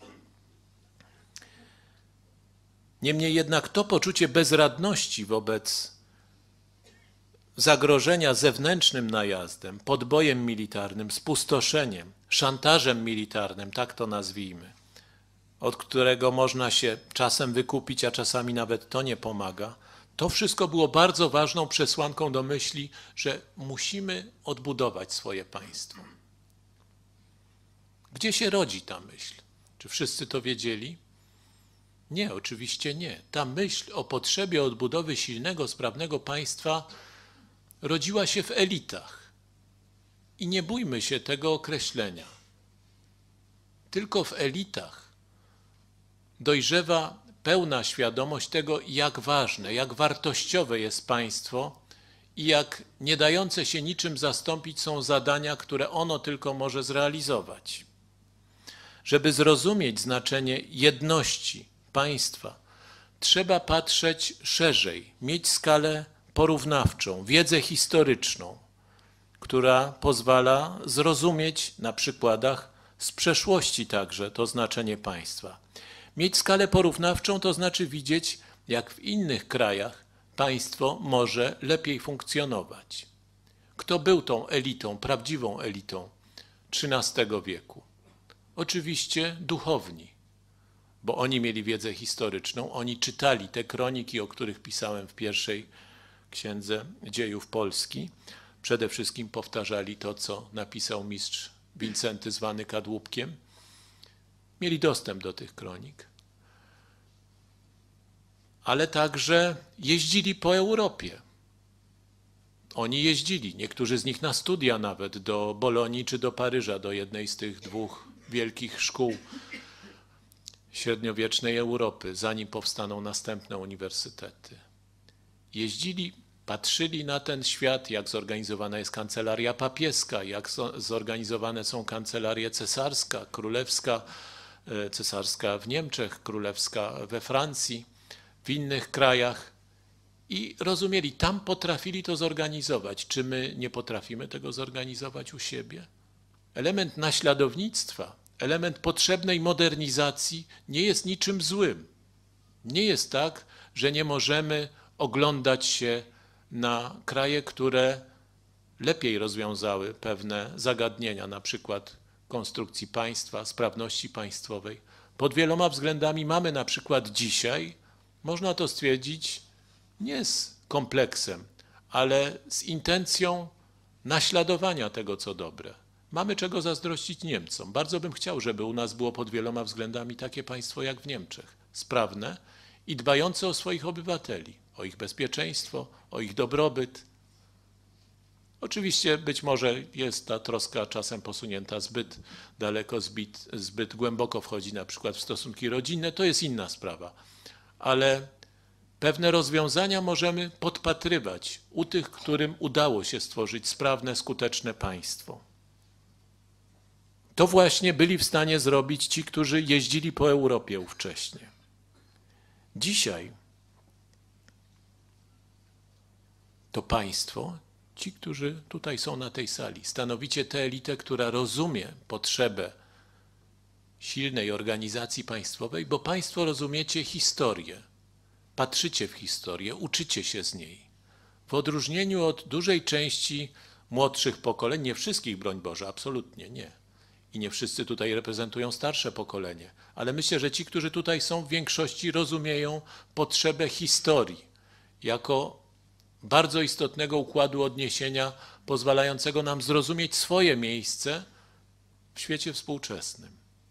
Niemniej jednak to poczucie bezradności wobec zagrożenia zewnętrznym najazdem, podbojem militarnym, spustoszeniem, szantażem militarnym, tak to nazwijmy, od którego można się czasem wykupić, a czasami nawet to nie pomaga, to wszystko było bardzo ważną przesłanką do myśli, że musimy odbudować swoje państwo. Gdzie się rodzi ta myśl? Czy wszyscy to wiedzieli? Nie, oczywiście nie. Ta myśl o potrzebie odbudowy silnego, sprawnego państwa rodziła się w elitach. I nie bójmy się tego określenia. Tylko w elitach dojrzewa pełna świadomość tego, jak ważne, jak wartościowe jest państwo i jak nie dające się niczym zastąpić są zadania, które ono tylko może zrealizować. Żeby zrozumieć znaczenie jedności państwa, trzeba patrzeć szerzej, mieć skalę porównawczą, wiedzę historyczną, która pozwala zrozumieć na przykładach z przeszłości także to znaczenie państwa. Mieć skalę porównawczą to znaczy widzieć, jak w innych krajach państwo może lepiej funkcjonować. Kto był tą elitą, prawdziwą elitą XIII wieku? Oczywiście duchowni, bo oni mieli wiedzę historyczną, oni czytali te kroniki, o których pisałem w pierwszej księdze dziejów Polski. Przede wszystkim powtarzali to, co napisał mistrz Wincenty zwany Kadłubkiem. Mieli dostęp do tych kronik, ale także jeździli po Europie. Oni jeździli, niektórzy z nich na studia nawet, do Bolonii czy do Paryża, do jednej z tych dwóch wielkich szkół średniowiecznej Europy, zanim powstaną następne uniwersytety. Jeździli, patrzyli na ten świat, jak zorganizowana jest kancelaria papieska, jak zorganizowane są kancelarie cesarska, królewska, cesarska w Niemczech, królewska we Francji, w innych krajach i rozumieli, tam potrafili to zorganizować. Czy my nie potrafimy tego zorganizować u siebie? Element naśladownictwa, element potrzebnej modernizacji nie jest niczym złym. Nie jest tak, że nie możemy oglądać się na kraje, które lepiej rozwiązały pewne zagadnienia, na przykład konstrukcji państwa, sprawności państwowej. Pod wieloma względami mamy na przykład dzisiaj, można to stwierdzić, nie z kompleksem, ale z intencją naśladowania tego, co dobre. Mamy czego zazdrościć Niemcom. Bardzo bym chciał, żeby u nas było pod wieloma względami takie państwo jak w Niemczech. Sprawne i dbające o swoich obywateli, o ich bezpieczeństwo, o ich dobrobyt. Oczywiście być może jest ta troska czasem posunięta zbyt daleko, zbyt głęboko wchodzi na przykład w stosunki rodzinne, to jest inna sprawa. Ale pewne rozwiązania możemy podpatrywać u tych, którym udało się stworzyć sprawne, skuteczne państwo. To właśnie byli w stanie zrobić ci, którzy jeździli po Europie ówcześnie. Dzisiaj to państwo, ci, którzy tutaj są na tej sali, stanowicie tę elitę, która rozumie potrzebę silnej organizacji państwowej, bo państwo rozumiecie historię, patrzycie w historię, uczycie się z niej. W odróżnieniu od dużej części młodszych pokoleń, nie wszystkich, broń Boże, absolutnie nie. I nie wszyscy tutaj reprezentują starsze pokolenie, ale myślę, że ci, którzy tutaj są, w większości rozumieją potrzebę historii jako bardzo istotnego układu odniesienia, pozwalającego nam zrozumieć swoje miejsce w świecie współczesnym.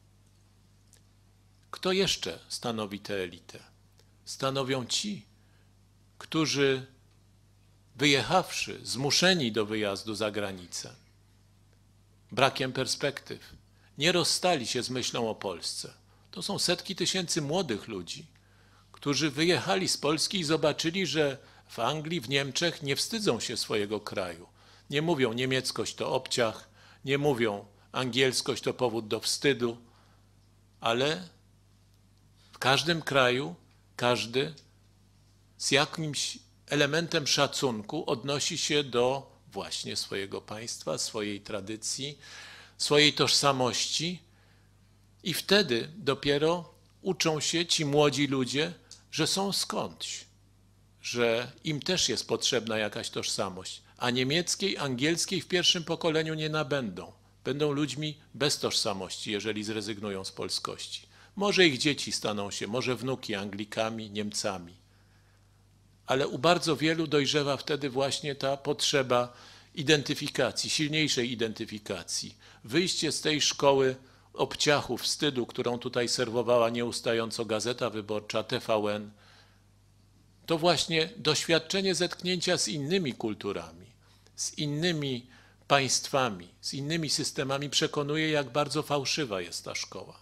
Kto jeszcze stanowi tę elitę? Stanowią ci, którzy wyjechawszy, zmuszeni do wyjazdu za granicę, brakiem perspektyw, nie rozstali się z myślą o Polsce. To są setki tysięcy młodych ludzi, którzy wyjechali z Polski i zobaczyli, że w Anglii, w Niemczech nie wstydzą się swojego kraju. Nie mówią niemieckość to obciach, nie mówią angielskość to powód do wstydu, ale w każdym kraju każdy z jakimś elementem szacunku odnosi się do właśnie swojego państwa, swojej tradycji, swojej tożsamości i wtedy dopiero uczą się ci młodzi ludzie, że są skądś, że im też jest potrzebna jakaś tożsamość, a niemieckiej, angielskiej w pierwszym pokoleniu nie nabędą. Będą ludźmi bez tożsamości, jeżeli zrezygnują z polskości. Może ich dzieci staną się, może wnuki Anglikami, Niemcami. Ale u bardzo wielu dojrzewa wtedy właśnie ta potrzeba identyfikacji, silniejszej identyfikacji. Wyjście z tej szkoły obciachu, wstydu, którą tutaj serwowała nieustająco Gazeta Wyborcza, TVN, to właśnie doświadczenie zetknięcia z innymi kulturami, z innymi państwami, z innymi systemami przekonuje, jak bardzo fałszywa jest ta szkoła.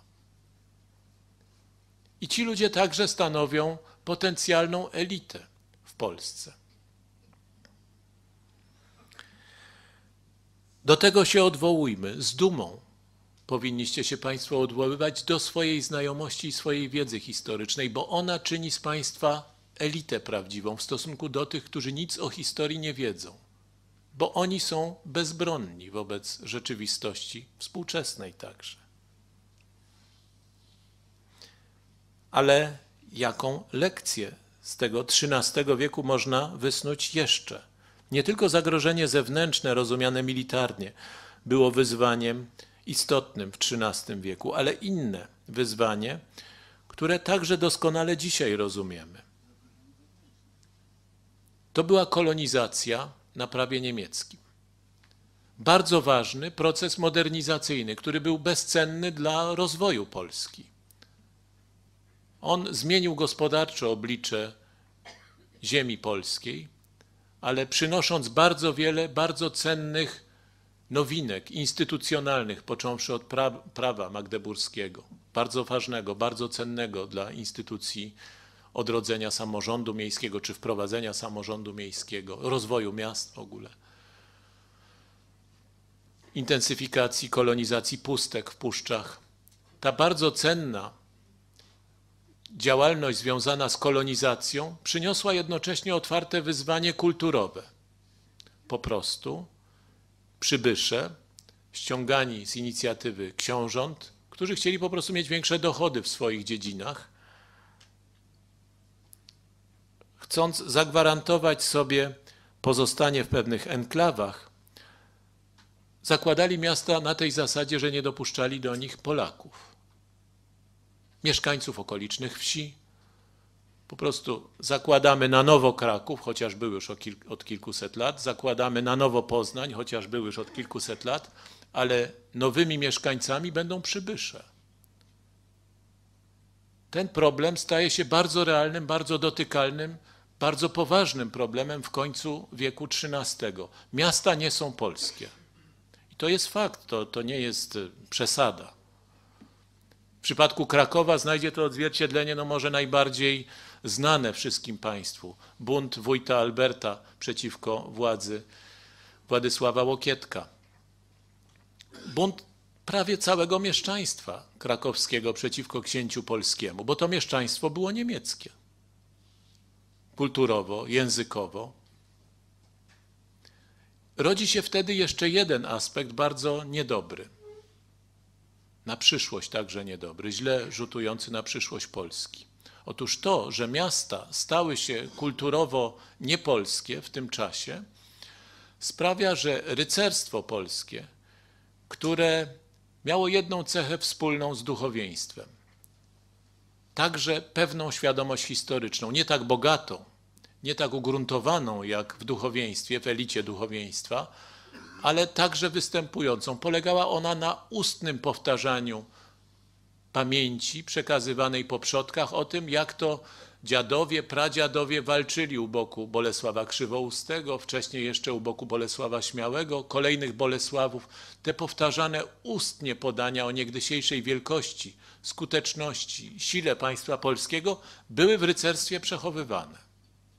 I ci ludzie także stanowią potencjalną elitę w Polsce. Do tego się odwołujmy. Z dumą powinniście się Państwo odwoływać do swojej znajomości i swojej wiedzy historycznej, bo ona czyni z Państwa elitę prawdziwą w stosunku do tych, którzy nic o historii nie wiedzą, bo oni są bezbronni wobec rzeczywistości współczesnej także. Ale jaką lekcję z tego XIII wieku można wysnuć jeszcze? Nie tylko zagrożenie zewnętrzne, rozumiane militarnie, było wyzwaniem istotnym w XIII wieku, ale inne wyzwanie, które także doskonale dzisiaj rozumiemy. To była kolonizacja na prawie niemieckim. Bardzo ważny proces modernizacyjny, który był bezcenny dla rozwoju Polski. On zmienił gospodarcze oblicze ziemi polskiej, ale przynosząc bardzo wiele bardzo cennych nowinek instytucjonalnych, począwszy od prawa magdeburskiego, bardzo ważnego, bardzo cennego dla instytucji odrodzenia samorządu miejskiego, czy wprowadzenia samorządu miejskiego, rozwoju miast w ogóle, intensyfikacji kolonizacji pustek w puszczach. Ta bardzo cenna działalność związana z kolonizacją przyniosła jednocześnie otwarte wyzwanie kulturowe. Po prostu przybysze, ściągani z inicjatywy książąt, którzy chcieli po prostu mieć większe dochody w swoich dziedzinach, chcąc zagwarantować sobie pozostanie w pewnych enklawach, zakładali miasta na tej zasadzie, że nie dopuszczali do nich Polaków, mieszkańców okolicznych wsi. Po prostu zakładamy na nowo Kraków, chociaż był już od kilkuset lat, zakładamy na nowo Poznań, chociaż był już od kilkuset lat, ale nowymi mieszkańcami będą przybysze. Ten problem staje się bardzo realnym, bardzo dotykalnym, bardzo poważnym problemem w końcu wieku XIII. Miasta nie są polskie. I to jest fakt, to nie jest przesada. W przypadku Krakowa znajdzie to odzwierciedlenie może najbardziej znane wszystkim Państwu. Bunt wójta Alberta przeciwko władzy Władysława Łokietka. Bunt prawie całego mieszczaństwa krakowskiego przeciwko księciu polskiemu, bo to mieszczaństwo było niemieckie. Kulturowo, językowo. Rodzi się wtedy jeszcze jeden aspekt bardzo niedobry. Na przyszłość także niedobry, źle rzutujący na przyszłość Polski. Otóż to, że miasta stały się kulturowo niepolskie w tym czasie, sprawia, że rycerstwo polskie, które miało jedną cechę wspólną z duchowieństwem, także pewną świadomość historyczną, nie tak bogatą, nie tak ugruntowaną jak w duchowieństwie, w elicie duchowieństwa, ale także występującą. Polegała ona na ustnym powtarzaniu pamięci przekazywanej po przodkach o tym, jak to dziadowie, pradziadowie walczyli u boku Bolesława Krzywoustego, wcześniej jeszcze u boku Bolesława Śmiałego, kolejnych Bolesławów. Te powtarzane ustnie podania o niegdysiejszej wielkości, skuteczności, sile państwa polskiego były w rycerstwie przechowywane.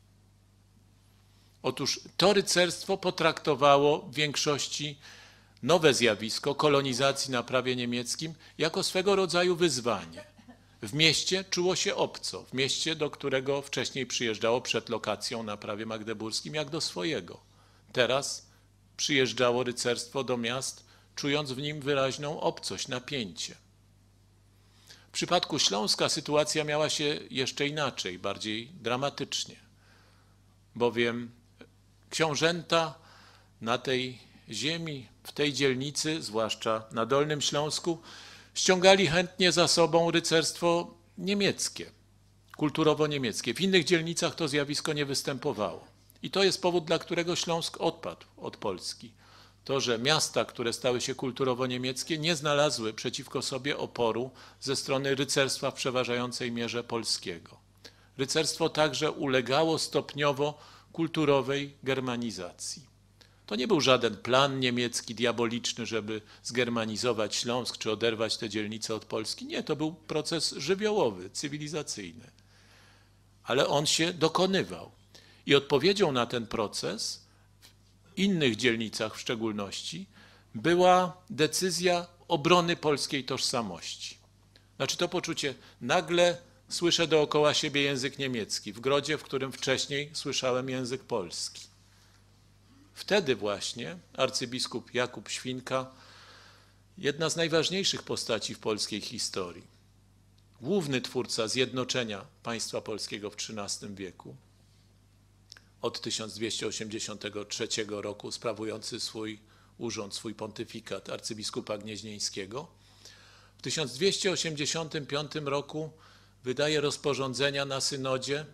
Otóż to rycerstwo potraktowało w większości nowe zjawisko kolonizacji na prawie niemieckim jako swego rodzaju wyzwanie. W mieście czuło się obco, w mieście, do którego wcześniej przyjeżdżało przed lokacją na prawie magdeburskim, jak do swojego. Teraz przyjeżdżało rycerstwo do miast, czując w nim wyraźną obcość, napięcie. W przypadku Śląska sytuacja miała się jeszcze inaczej, bardziej dramatycznie. bowiem książęta na tej ziemi, w tej dzielnicy, zwłaszcza na Dolnym Śląsku, ściągali chętnie za sobą rycerstwo niemieckie, kulturowo niemieckie. W innych dzielnicach to zjawisko nie występowało. I to jest powód, dla którego Śląsk odpadł od Polski. To, że miasta, które stały się kulturowo niemieckie, nie znalazły przeciwko sobie oporu ze strony rycerstwa w przeważającej mierze polskiego. Rycerstwo także ulegało stopniowo kulturowej germanizacji. To nie był żaden plan niemiecki, diaboliczny, żeby zgermanizować Śląsk czy oderwać te dzielnice od Polski. Nie, to był proces żywiołowy, cywilizacyjny. Ale on się dokonywał. I odpowiedzią na ten proces, w innych dzielnicach w szczególności, była decyzja obrony polskiej tożsamości. Znaczy to poczucie, nagle słyszę dookoła siebie język niemiecki, w grodzie, w którym wcześniej słyszałem język polski. Wtedy właśnie arcybiskup Jakub Świnka, jedna z najważniejszych postaci w polskiej historii, główny twórca zjednoczenia państwa polskiego w XIII wieku, od 1283 roku sprawujący swój urząd, swój pontyfikat arcybiskupa gnieźnieńskiego, w 1285 roku wydaje rozporządzenia na synodzie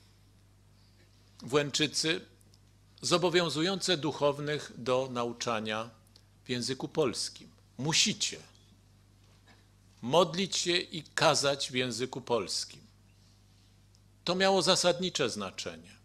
w Łęczycy zobowiązujące duchownych do nauczania w języku polskim. Musicie modlić się i kazać w języku polskim. To miało zasadnicze znaczenie.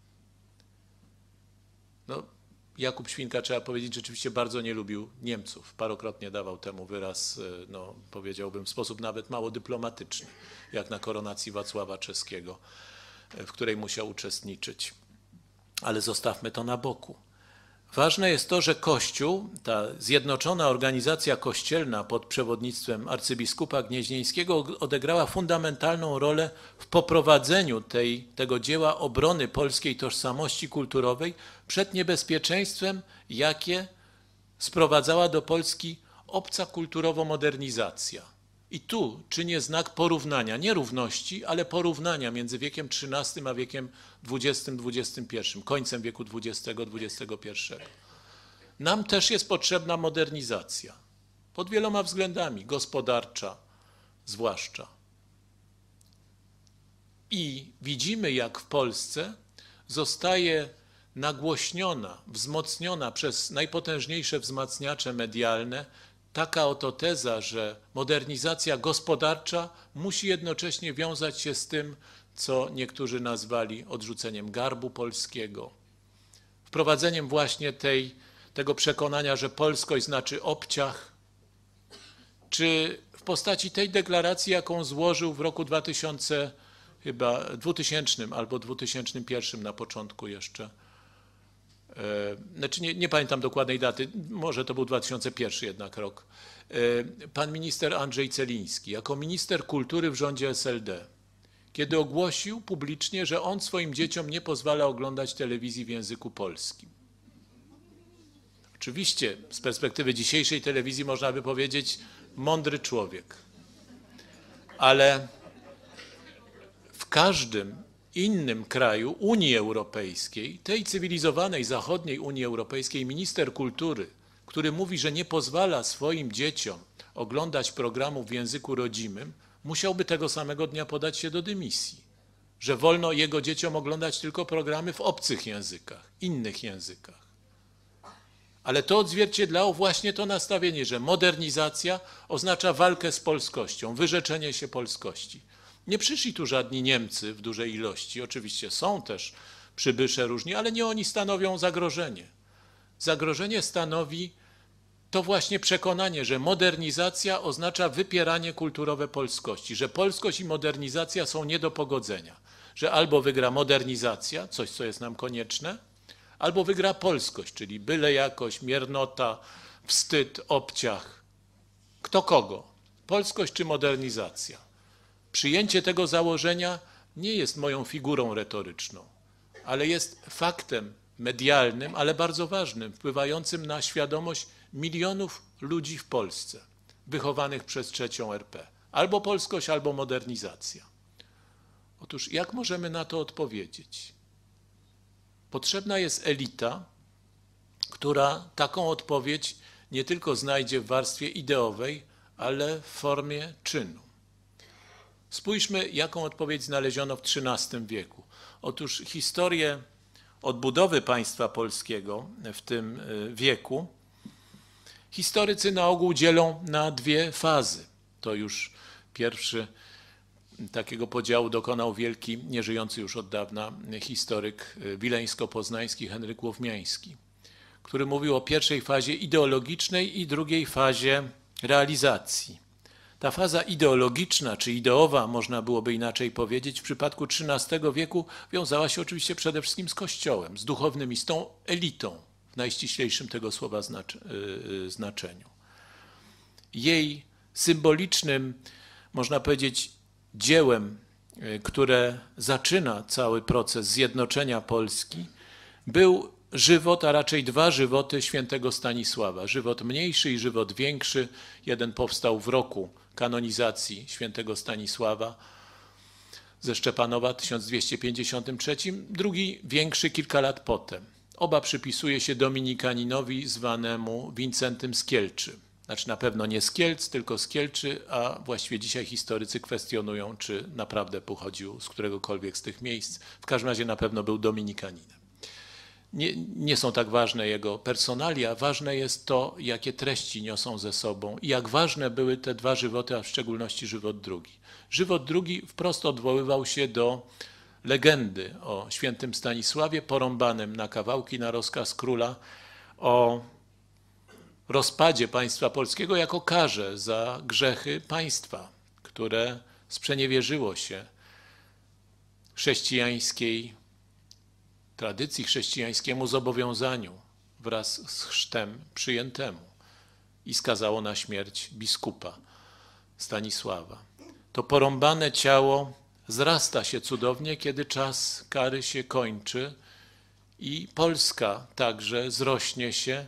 No, Jakub Świnka, trzeba powiedzieć, rzeczywiście bardzo nie lubił Niemców. Parokrotnie dawał temu wyraz, no, powiedziałbym, w sposób nawet mało dyplomatyczny, jak na koronacji Wacława Czeskiego, w której musiał uczestniczyć. Ale zostawmy to na boku. Ważne jest to, że Kościół, ta zjednoczona organizacja kościelna pod przewodnictwem arcybiskupa gnieźnieńskiego odegrała fundamentalną rolę w poprowadzeniu tego dzieła obrony polskiej tożsamości kulturowej przed niebezpieczeństwem, jakie sprowadzała do Polski obca kulturowo modernizacja. I tu czynię znak porównania, nie równości, ale porównania między wiekiem XIII a wiekiem XX-XXI, końcem wieku XX-XXI. Nam też jest potrzebna modernizacja, pod wieloma względami, gospodarcza zwłaszcza. I widzimy, jak w Polsce zostaje nagłośniona, wzmocniona przez najpotężniejsze wzmacniacze medialne taka oto teza, że modernizacja gospodarcza musi jednocześnie wiązać się z tym, co niektórzy nazwali odrzuceniem garbu polskiego, wprowadzeniem właśnie tego przekonania, że polskość znaczy obciach, czy w postaci tej deklaracji, jaką złożył w roku 2000 albo 2001 na początku jeszcze. Znaczy nie pamiętam dokładnej daty, może to był 2001 jednak rok. Pan minister Andrzej Celiński, jako minister kultury w rządzie SLD, kiedy ogłosił publicznie, że on swoim dzieciom nie pozwala oglądać telewizji w języku polskim. Oczywiście z perspektywy dzisiejszej telewizji można by powiedzieć mądry człowiek, ale w każdym innym kraju Unii Europejskiej, tej cywilizowanej zachodniej Unii Europejskiej, minister kultury, który mówi, że nie pozwala swoim dzieciom oglądać programów w języku rodzimym, musiałby tego samego dnia podać się do dymisji, że wolno jego dzieciom oglądać tylko programy w obcych językach, innych językach. Ale to odzwierciedlało właśnie to nastawienie, że modernizacja oznacza walkę z polskością, wyrzeczenie się polskości. Nie przyszli tu żadni Niemcy w dużej ilości, oczywiście są też przybysze różni, ale nie oni stanowią zagrożenie. Zagrożenie stanowi to właśnie przekonanie, że modernizacja oznacza wypieranie kulturowe polskości, że polskość i modernizacja są nie do pogodzenia, że albo wygra modernizacja, coś co jest nam konieczne, albo wygra polskość, czyli byle jakość, miernota, wstyd, obciach. Kto kogo? Polskość czy modernizacja? Przyjęcie tego założenia nie jest moją figurą retoryczną, ale jest faktem medialnym, ale bardzo ważnym, wpływającym na świadomość milionów ludzi w Polsce, wychowanych przez III RP. Albo polskość, albo modernizacja. Otóż jak możemy na to odpowiedzieć? Potrzebna jest elita, która taką odpowiedź nie tylko znajdzie w warstwie ideowej, ale w formie czynu. Spójrzmy, jaką odpowiedź znaleziono w XIII wieku. Otóż historię odbudowy państwa polskiego w tym wieku historycy na ogół dzielą na dwie fazy. To już pierwszy takiego podziału dokonał wielki, nieżyjący już od dawna historyk wileńsko-poznański Henryk Łowmiański, który mówił o pierwszej fazie ideologicznej i drugiej fazie realizacji. Ta faza ideologiczna, czy ideowa, można byłoby inaczej powiedzieć, w przypadku XIII wieku wiązała się oczywiście przede wszystkim z Kościołem, z duchownymi, z tą elitą w najściślejszym tego słowa znaczeniu. Jej symbolicznym, można powiedzieć, dziełem, które zaczyna cały proces zjednoczenia Polski, był żywot, a raczej dwa żywoty świętego Stanisława. Żywot mniejszy i żywot większy. Jeden powstał w roku kanonizacji świętego Stanisława ze Szczepanowa w 1253, drugi większy kilka lat potem. Oba przypisuje się dominikaninowi zwanemu Wincentym z Kielczy. Znaczy na pewno nie z Kielc, tylko z Kielczy, a właściwie dzisiaj historycy kwestionują, czy naprawdę pochodził z któregokolwiek z tych miejsc. W każdym razie na pewno był dominikaninem. Nie są tak ważne jego personalia, ważne jest to, jakie treści niosą ze sobą i jak ważne były te dwa żywoty, a w szczególności żywot drugi. Żywot drugi wprost odwoływał się do legendy o świętym Stanisławie porąbanym na kawałki na rozkaz króla, o rozpadzie państwa polskiego jako karze za grzechy państwa, które sprzeniewierzyło się chrześcijańskiej tradycji, chrześcijańskiemu zobowiązaniu wraz z chrztem przyjętemu i skazało na śmierć biskupa Stanisława. To porąbane ciało zrasta się cudownie, kiedy czas kary się kończy i Polska także zrośnie się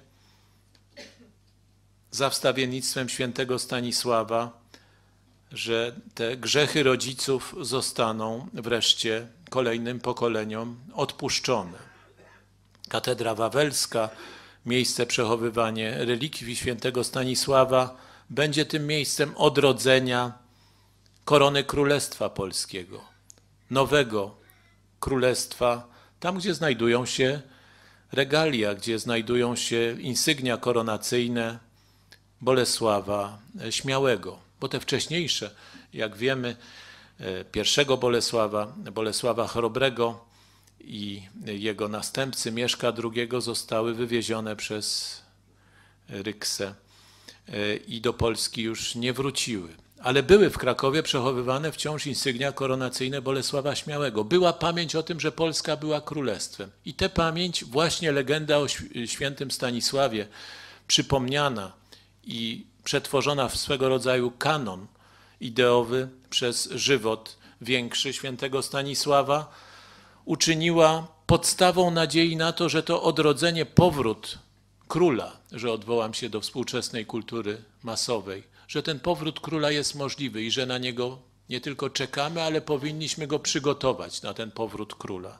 za wstawiennictwem świętego Stanisława, że te grzechy rodziców zostaną wreszcie kolejnym pokoleniom odpuszczone. Katedra Wawelska, miejsce przechowywania relikwii świętego Stanisława, będzie tym miejscem odrodzenia korony Królestwa Polskiego, nowego królestwa, tam gdzie znajdują się regalia, gdzie znajdują się insygnia koronacyjne Bolesława Śmiałego, bo te wcześniejsze, jak wiemy, pierwszego Bolesława Chrobrego i jego następcy Mieszka II zostały wywiezione przez Ryksę i do Polski już nie wróciły. Ale były w Krakowie przechowywane wciąż insygnia koronacyjne Bolesława Śmiałego. Była pamięć o tym, że Polska była królestwem. I tę pamięć właśnie legenda o świętym Stanisławie, przypomniana i przetworzona w swego rodzaju kanon ideowy przez żywot większy świętego Stanisława, uczyniła podstawą nadziei na to, że to odrodzenie, powrót króla, że odwołam się do współczesnej kultury masowej, że ten powrót króla jest możliwy i że na niego nie tylko czekamy, ale powinniśmy go przygotować na ten powrót króla.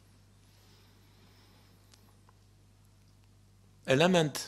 Element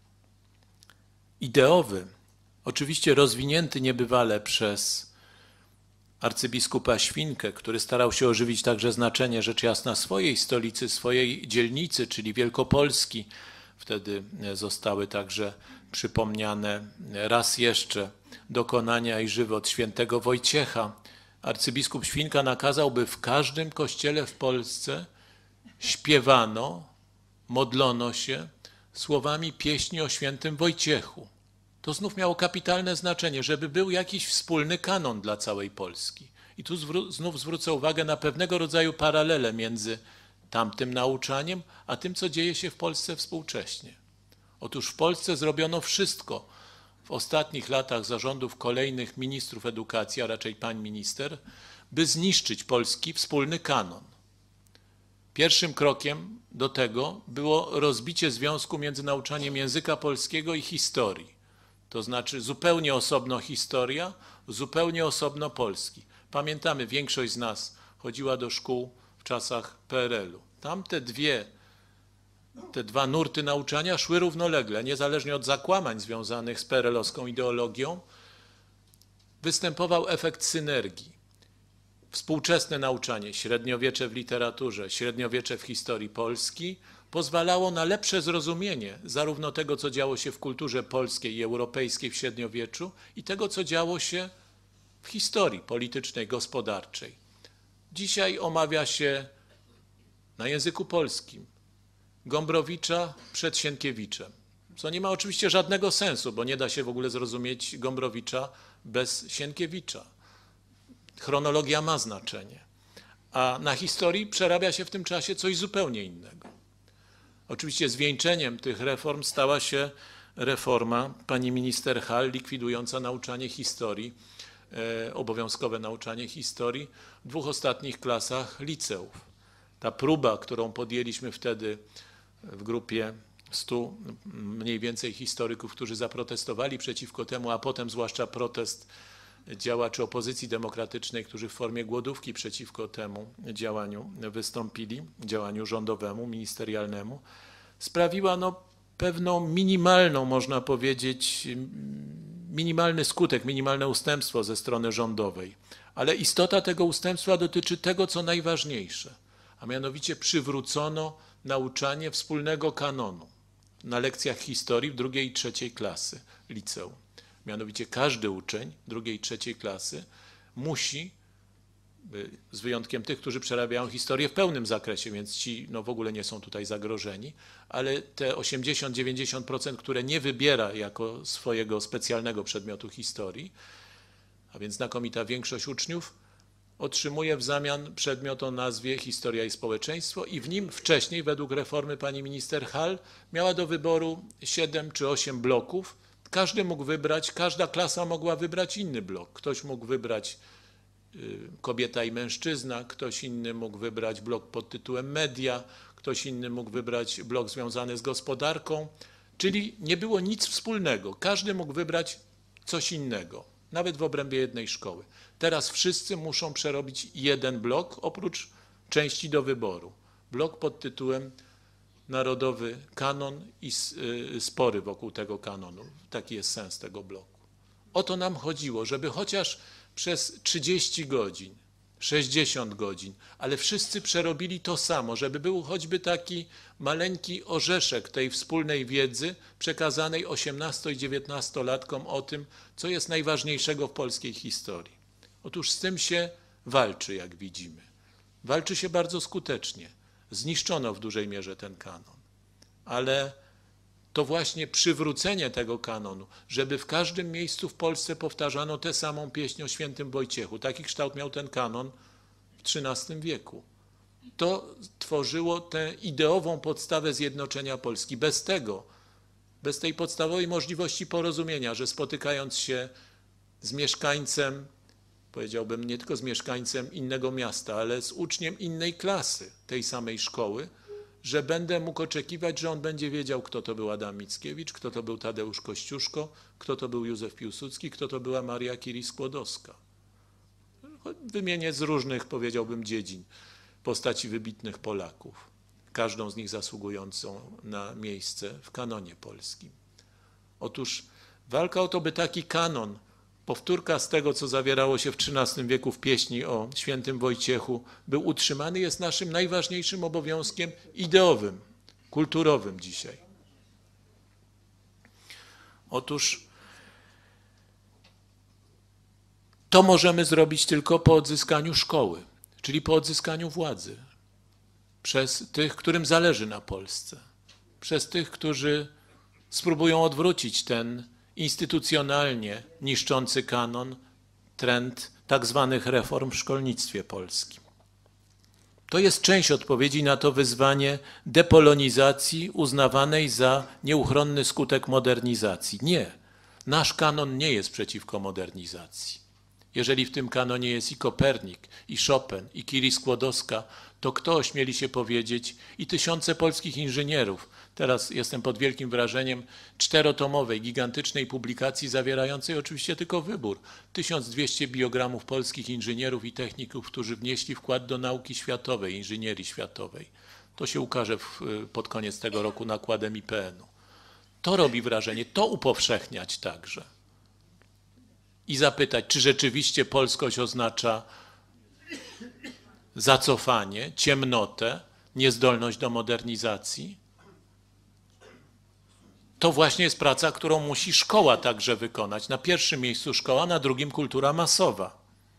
ideowy, oczywiście rozwinięty niebywale przez arcybiskupa Świnkę, który starał się ożywić także znaczenie rzecz jasna swojej stolicy, swojej dzielnicy, czyli Wielkopolski. Wtedy zostały także przypomniane raz jeszcze dokonania i żywot świętego Wojciecha. Arcybiskup Świnka nakazał, by w każdym kościele w Polsce śpiewano, modlono się słowami pieśni o świętym Wojciechu. To znów miało kapitalne znaczenie, żeby był jakiś wspólny kanon dla całej Polski. I tu znów zwrócę uwagę na pewnego rodzaju paralele między tamtym nauczaniem, a tym, co dzieje się w Polsce współcześnie. Otóż w Polsce zrobiono wszystko w ostatnich latach zarządów kolejnych ministrów edukacji, a raczej pań minister, by zniszczyć polski wspólny kanon. Pierwszym krokiem do tego było rozbicie związku między nauczaniem języka polskiego i historii. To znaczy zupełnie osobno historia, zupełnie osobno Polski. Pamiętamy, większość z nas chodziła do szkół w czasach PRL-u. Tam te dwa nurty nauczania szły równolegle, niezależnie od zakłamań związanych z PRL-owską ideologią. Występował efekt synergii. Współczesne nauczanie, średniowiecze w literaturze, średniowiecze w historii Polski pozwalało na lepsze zrozumienie zarówno tego, co działo się w kulturze polskiej i europejskiej w średniowieczu i tego, co działo się w historii politycznej, gospodarczej. Dzisiaj omawia się na języku polskim Gombrowicza przed Sienkiewiczem, co nie ma oczywiście żadnego sensu, bo nie da się w ogóle zrozumieć Gombrowicza bez Sienkiewicza. Chronologia ma znaczenie, a na historii przerabia się w tym czasie coś zupełnie innego. Oczywiście zwieńczeniem tych reform stała się reforma pani minister Hall likwidująca nauczanie historii, obowiązkowe nauczanie historii w 2 ostatnich klasach liceów. Ta próba, którą podjęliśmy wtedy w grupie 100 mniej więcej historyków, którzy zaprotestowali przeciwko temu, a potem zwłaszcza protest działaczy opozycji demokratycznej, którzy w formie głodówki przeciwko temu działaniu wystąpili, działaniu rządowemu, ministerialnemu, sprawiła pewną minimalną, można powiedzieć, minimalny skutek, minimalne ustępstwo ze strony rządowej. Ale istota tego ustępstwa dotyczy tego, co najważniejsze, a mianowicie przywrócono nauczanie wspólnego kanonu na lekcjach historii w 2. i 3. klasy liceum. Mianowicie każdy uczeń 2. i 3. klasy musi, z wyjątkiem tych, którzy przerabiają historię w pełnym zakresie, więc ci w ogóle nie są tutaj zagrożeni, ale te 80-90%, które nie wybiera jako swojego specjalnego przedmiotu historii, a więc znakomita większość uczniów, otrzymuje w zamian przedmiot o nazwie Historia i społeczeństwo i w nim wcześniej, według reformy pani minister Hall, miała do wyboru 7 czy 8 bloków. Każdy mógł wybrać, każda klasa mogła wybrać inny blok. Ktoś mógł wybrać kobieta i mężczyzna, ktoś inny mógł wybrać blok pod tytułem media, ktoś inny mógł wybrać blok związany z gospodarką, czyli nie było nic wspólnego. Każdy mógł wybrać coś innego, nawet w obrębie jednej szkoły. Teraz wszyscy muszą przerobić jeden blok, oprócz części do wyboru. Blok pod tytułem Narodowy kanon i spory wokół tego kanonu. Taki jest sens tego bloku. O to nam chodziło, żeby chociaż przez 30 godzin, 60 godzin, ale wszyscy przerobili to samo, żeby był choćby taki maleńki orzeszek tej wspólnej wiedzy przekazanej 18- i 19-latkom o tym, co jest najważniejszego w polskiej historii. Otóż z tym się walczy, jak widzimy. Walczy się bardzo skutecznie. Zniszczono w dużej mierze ten kanon, ale to właśnie przywrócenie tego kanonu, żeby w każdym miejscu w Polsce powtarzano tę samą pieśń o świętym Wojciechu. Taki kształt miał ten kanon w XIII wieku. To tworzyło tę ideową podstawę zjednoczenia Polski. Bez tego, bez tej podstawowej możliwości porozumienia, że spotykając się z mieszkańcem, powiedziałbym nie tylko z mieszkańcem innego miasta, ale z uczniem innej klasy tej samej szkoły, że będę mógł oczekiwać, że on będzie wiedział, kto to był Adam Mickiewicz, kto to był Tadeusz Kościuszko, kto to był Józef Piłsudski, kto to była Maria Curie-Skłodowska. Wymienię z różnych, powiedziałbym, dziedzin postaci wybitnych Polaków, każdą z nich zasługującą na miejsce w kanonie polskim. Otóż walka o to, by taki kanon, powtórka z tego, co zawierało się w XIII wieku w pieśni o świętym Wojciechu, był utrzymany, jest naszym najważniejszym obowiązkiem ideowym, kulturowym dzisiaj. Otóż to możemy zrobić tylko po odzyskaniu szkoły, czyli po odzyskaniu władzy przez tych, którym zależy na Polsce, przez tych, którzy spróbują odwrócić ten instytucjonalnie niszczący kanon, trend tak zwanych reform w szkolnictwie polskim. To jest część odpowiedzi na to wyzwanie depolonizacji uznawanej za nieuchronny skutek modernizacji. Nie, nasz kanon nie jest przeciwko modernizacji. Jeżeli w tym kanonie jest i Kopernik, i Chopin, i Curie-Skłodowska, to kto ośmieli się powiedzieć, i tysiące polskich inżynierów, teraz jestem pod wielkim wrażeniem 4-tomowej, gigantycznej publikacji zawierającej oczywiście tylko wybór. 1200 biogramów polskich inżynierów i techników, którzy wnieśli wkład do nauki światowej, inżynierii światowej. To się ukaże pod koniec tego roku nakładem IPN-u. To robi wrażenie, to upowszechniać także. I zapytać, czy rzeczywiście polskość oznacza zacofanie, ciemnotę, niezdolność do modernizacji? To właśnie jest praca, którą musi szkoła także wykonać. Na pierwszym miejscu szkoła, na drugim kultura masowa.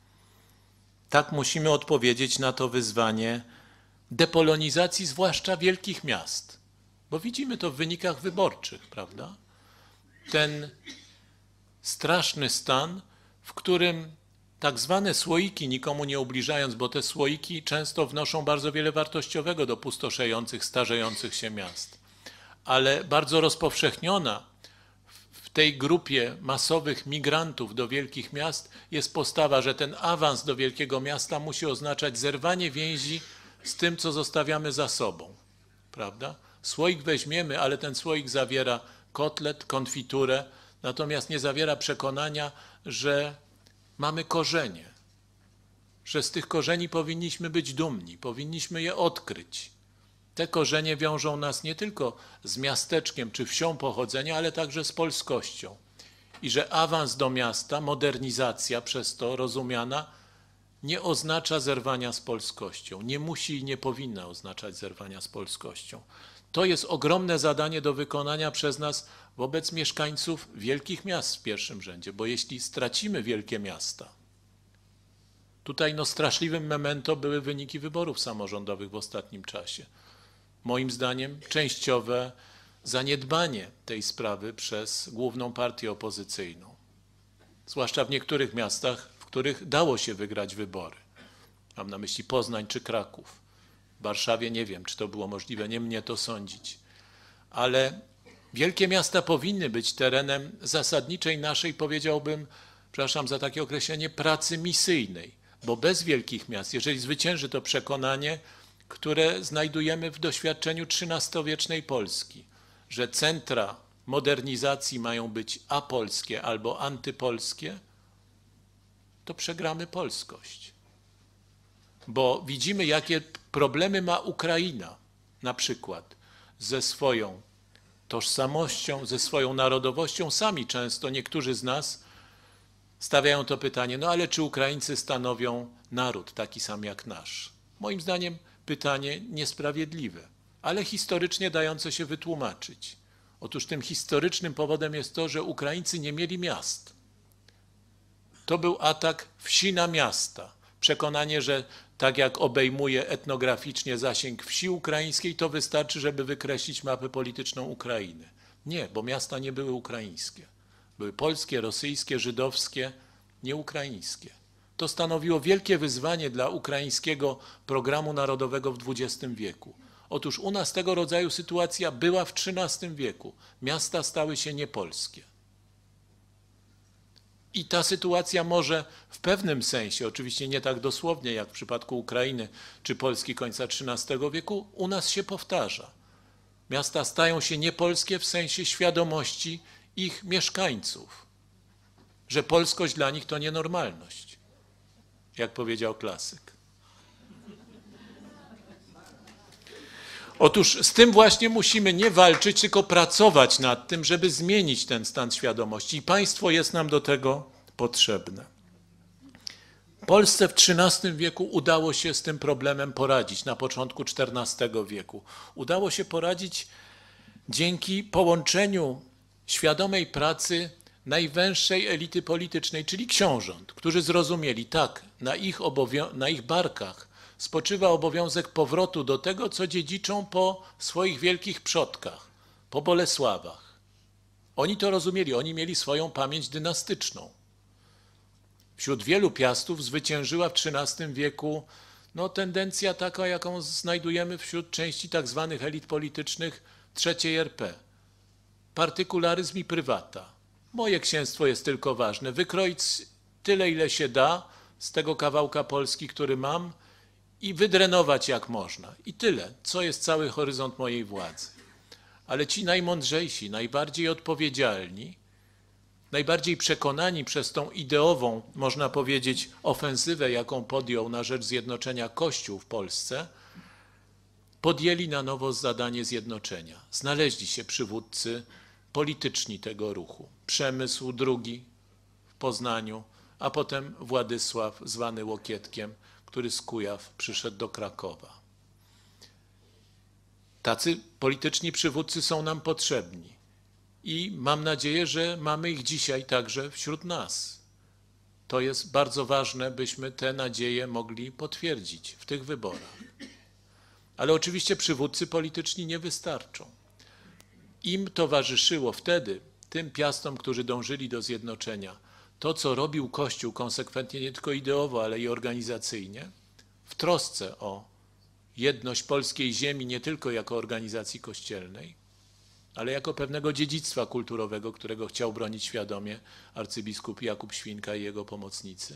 Tak musimy odpowiedzieć na to wyzwanie depolonizacji, zwłaszcza wielkich miast. Bo widzimy to w wynikach wyborczych, prawda? Ten straszny stan, w którym tak zwane słoiki, nikomu nie ubliżając, bo te słoiki często wnoszą bardzo wiele wartościowego do pustoszejących, starzejących się miast. Ale bardzo rozpowszechniona w tej grupie masowych migrantów do wielkich miast jest postawa, że ten awans do wielkiego miasta musi oznaczać zerwanie więzi z tym, co zostawiamy za sobą, prawda? Słoik weźmiemy, ale ten słoik zawiera kotlet, konfiturę, natomiast nie zawiera przekonania, że mamy korzenie, że z tych korzeni powinniśmy być dumni, powinniśmy je odkryć. Te korzenie wiążą nas nie tylko z miasteczkiem czy wsią pochodzenia, ale także z polskością. I że awans do miasta, modernizacja przez to rozumiana, nie oznacza zerwania z polskością. Nie musi i nie powinna oznaczać zerwania z polskością. To jest ogromne zadanie do wykonania przez nas wobec mieszkańców wielkich miast w pierwszym rzędzie, bo jeśli stracimy wielkie miasta, tutaj straszliwym memento były wyniki wyborów samorządowych w ostatnim czasie. Moim zdaniem częściowe zaniedbanie tej sprawy przez główną partię opozycyjną. Zwłaszcza w niektórych miastach, w których dało się wygrać wybory. Mam na myśli Poznań czy Kraków. W Warszawie nie wiem, czy to było możliwe, nie mnie to sądzić. Ale wielkie miasta powinny być terenem zasadniczej naszej, powiedziałbym, przepraszam za takie określenie, pracy misyjnej. Bo bez wielkich miast, jeżeli zwycięży to przekonanie, które znajdujemy w doświadczeniu XIII-wiecznej Polski, że centra modernizacji mają być apolskie albo antypolskie, to przegramy polskość. Bo widzimy, jakie problemy ma Ukraina, na przykład ze swoją tożsamością, ze swoją narodowością. Sami często niektórzy z nas stawiają to pytanie, no ale czy Ukraińcy stanowią naród taki sam jak nasz? Moim zdaniem pytanie niesprawiedliwe, ale historycznie dające się wytłumaczyć. Otóż tym historycznym powodem jest to, że Ukraińcy nie mieli miast. To był atak wsi na miasta. Przekonanie, że tak jak obejmuje etnograficznie zasięg wsi ukraińskiej, to wystarczy, żeby wykreślić mapę polityczną Ukrainy. Nie, bo miasta nie były ukraińskie. Były polskie, rosyjskie, żydowskie, nie ukraińskie. To stanowiło wielkie wyzwanie dla ukraińskiego programu narodowego w XX wieku. Otóż u nas tego rodzaju sytuacja była w XIII wieku. Miasta stały się niepolskie. I ta sytuacja może w pewnym sensie, oczywiście nie tak dosłownie jak w przypadku Ukrainy czy Polski końca XIII wieku, u nas się powtarza. Miasta stają się niepolskie w sensie świadomości ich mieszkańców, że polskość dla nich to nienormalność, jak powiedział klasyk. Otóż z tym właśnie musimy nie walczyć, tylko pracować nad tym, żeby zmienić ten stan świadomości. I państwo jest nam do tego potrzebne. Polsce w XIII wieku udało się z tym problemem poradzić, na początku XIV wieku. Udało się poradzić dzięki połączeniu świadomej pracy najwęższej elity politycznej, czyli książąt, którzy zrozumieli, tak, na ich barkach spoczywa obowiązek powrotu do tego, co dziedziczą po swoich wielkich przodkach, po Bolesławach. Oni to rozumieli, oni mieli swoją pamięć dynastyczną. Wśród wielu piastów zwyciężyła w XIII wieku tendencja taka, jaką znajdujemy wśród części tak zwanych elit politycznych III RP. Partykularyzm i prywata. Moje księstwo jest tylko ważne. Wykroić tyle, ile się da z tego kawałka Polski, który mam, i wydrenować jak można. I tyle, co jest cały horyzont mojej władzy. Ale ci najmądrzejsi, najbardziej odpowiedzialni, najbardziej przekonani przez tą ideową, można powiedzieć, ofensywę, jaką podjął na rzecz zjednoczenia Kościół w Polsce, podjęli na nowo zadanie zjednoczenia. Znaleźli się przywódcy polityczni tego ruchu. Przemysł II w Poznaniu, a potem Władysław, zwany Łokietkiem, który z Kujaw przyszedł do Krakowa. Tacy polityczni przywódcy są nam potrzebni i mam nadzieję, że mamy ich dzisiaj także wśród nas. To jest bardzo ważne, byśmy te nadzieje mogli potwierdzić w tych wyborach. Ale oczywiście przywódcy polityczni nie wystarczą. Im towarzyszyło wtedy, tym piastom, którzy dążyli do zjednoczenia, to, co robił Kościół konsekwentnie, nie tylko ideowo, ale i organizacyjnie, w trosce o jedność polskiej ziemi nie tylko jako organizacji kościelnej, ale jako pewnego dziedzictwa kulturowego, którego chciał bronić świadomie arcybiskup Jakub Świnka i jego pomocnicy.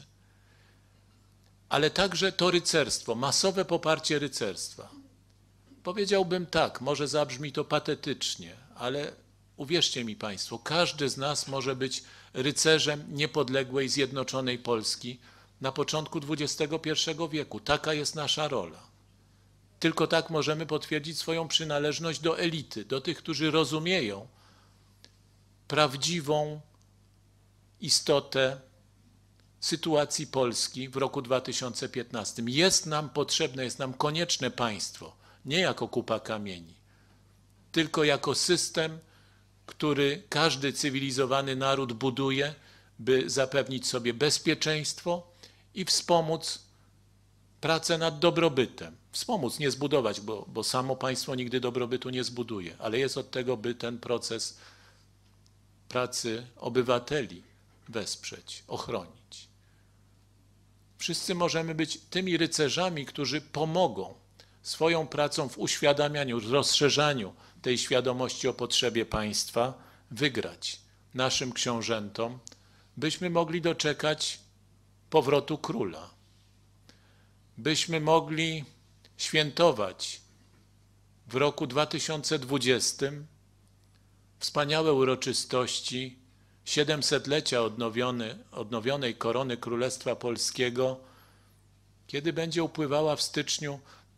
Ale także to rycerstwo, masowe poparcie rycerstwa. Powiedziałbym tak, może zabrzmi to patetycznie, ale uwierzcie mi Państwo, każdy z nas może być rycerzem niepodległej, zjednoczonej Polski na początku XXI wieku. Taka jest nasza rola. Tylko tak możemy potwierdzić swoją przynależność do elity, do tych, którzy rozumieją prawdziwą istotę sytuacji Polski w roku 2015. Jest nam potrzebne, jest nam konieczne państwo, nie jako kupa kamieni, tylko jako system, który każdy cywilizowany naród buduje, by zapewnić sobie bezpieczeństwo i wspomóc pracę nad dobrobytem. Wspomóc, nie zbudować, bo samo państwo nigdy dobrobytu nie zbuduje, ale jest od tego, by ten proces pracy obywateli wesprzeć, ochronić. Wszyscy możemy być tymi rycerzami, którzy pomogą swoją pracą w uświadamianiu, rozszerzaniu tej świadomości o potrzebie państwa wygrać naszym książętom, byśmy mogli doczekać powrotu króla, byśmy mogli świętować w roku 2020 wspaniałe uroczystości 700-lecia odnowionej korony Królestwa Polskiego, kiedy będzie upływała w styczniu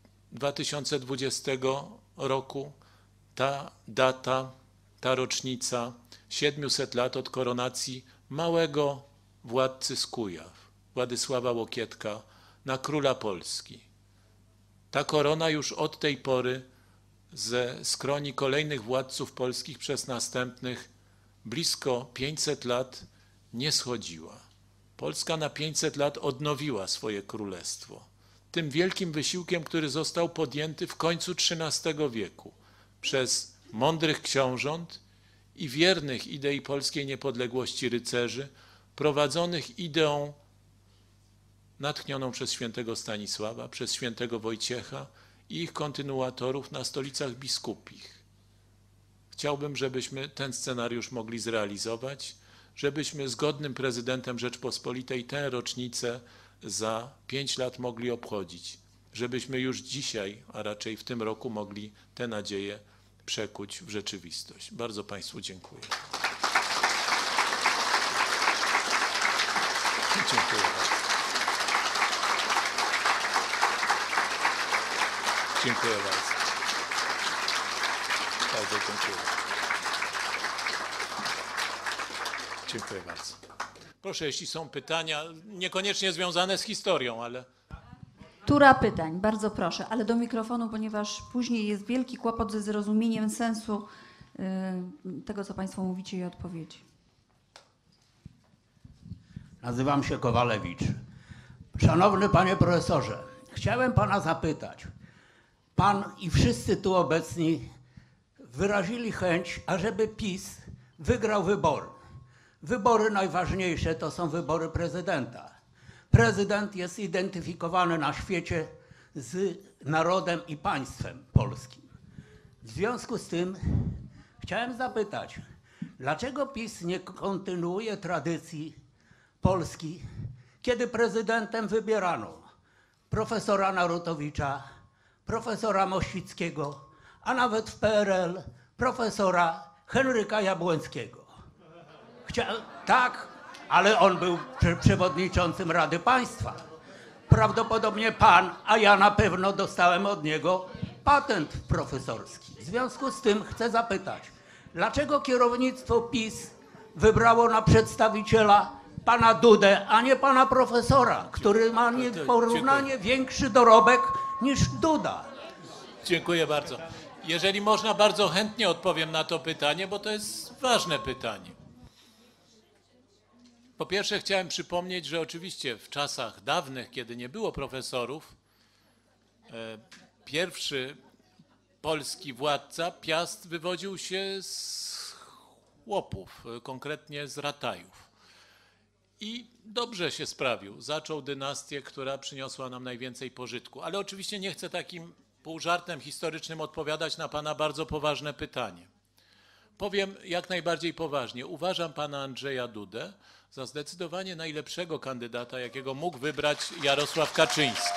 2020 roku ta data, ta rocznica 700 lat od koronacji małego władcy z Kujaw, Władysława Łokietka, na króla Polski. Ta korona już od tej pory ze skroni kolejnych władców polskich przez następnych blisko 500 lat nie schodziła. Polska na 500 lat odnowiła swoje królestwo. Tym wielkim wysiłkiem, który został podjęty w końcu XIII wieku przez mądrych książąt i wiernych idei polskiej niepodległości rycerzy, prowadzonych ideą natchnioną przez świętego Stanisława, przez świętego Wojciecha i ich kontynuatorów na stolicach biskupich. Chciałbym, żebyśmy ten scenariusz mogli zrealizować, żebyśmy z godnym prezydentem Rzeczpospolitej tę rocznicę za 5 lat mogli obchodzić, żebyśmy już dzisiaj, a raczej w tym roku mogli te nadzieje przekuć w rzeczywistość. Bardzo Państwu dziękuję. Dziękuję bardzo. Dziękuję bardzo. Bardzo dziękuję. Dziękuję bardzo. Proszę, jeśli są pytania, niekoniecznie związane z historią, ale... Tura pytań, bardzo proszę, ale do mikrofonu, ponieważ później jest wielki kłopot ze zrozumieniem sensu tego, co Państwo mówicie i odpowiedzi. Nazywam się Kowalewicz. Szanowny Panie Profesorze, chciałem Pana zapytać. Pan i wszyscy tu obecni wyrazili chęć, ażeby PiS wygrał wybory. Wybory najważniejsze to są wybory prezydenta. Prezydent jest identyfikowany na świecie z narodem i państwem polskim. W związku z tym chciałem zapytać, dlaczego PiS nie kontynuuje tradycji Polski, kiedy prezydentem wybierano profesora Narutowicza, profesora Mościckiego, a nawet w PRL profesora Henryka Jabłońskiego. Tak, ale on był przewodniczącym Rady Państwa. Prawdopodobnie pan, a ja na pewno dostałem od niego patent profesorski. W związku z tym chcę zapytać, dlaczego kierownictwo PiS wybrało na przedstawiciela pana Dudę, a nie pana profesora, który ma nieporównanie większy dorobek niż Duda? Dziękuję bardzo. Jeżeli można, bardzo chętnie odpowiem na to pytanie, bo to jest ważne pytanie. Po pierwsze chciałem przypomnieć, że oczywiście w czasach dawnych, kiedy nie było profesorów, pierwszy polski władca, Piast, wywodził się z chłopów, konkretnie z Ratajów. I dobrze się sprawił. Zaczął dynastię, która przyniosła nam najwięcej pożytku. Ale oczywiście nie chcę takim pół żartem historycznym odpowiadać na pana bardzo poważne pytanie. Powiem jak najbardziej poważnie. Uważam pana Andrzeja Dudę za zdecydowanie najlepszego kandydata, jakiego mógł wybrać Jarosław Kaczyński.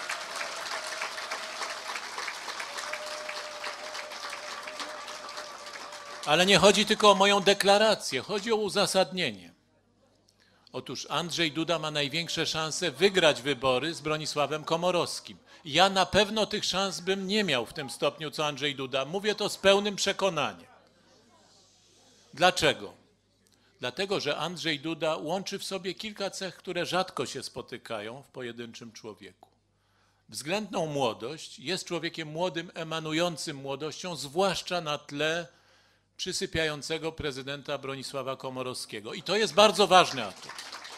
Ale nie chodzi tylko o moją deklarację, chodzi o uzasadnienie. Otóż Andrzej Duda ma największe szanse wygrać wybory z Bronisławem Komorowskim. Ja na pewno tych szans bym nie miał w tym stopniu, co Andrzej Duda. Mówię to z pełnym przekonaniem. Dlaczego? Dlatego, że Andrzej Duda łączy w sobie kilka cech, które rzadko się spotykają w pojedynczym człowieku. Względną młodość, jest człowiekiem młodym, emanującym młodością, zwłaszcza na tle przysypiającego prezydenta Bronisława Komorowskiego. I to jest bardzo ważny atut.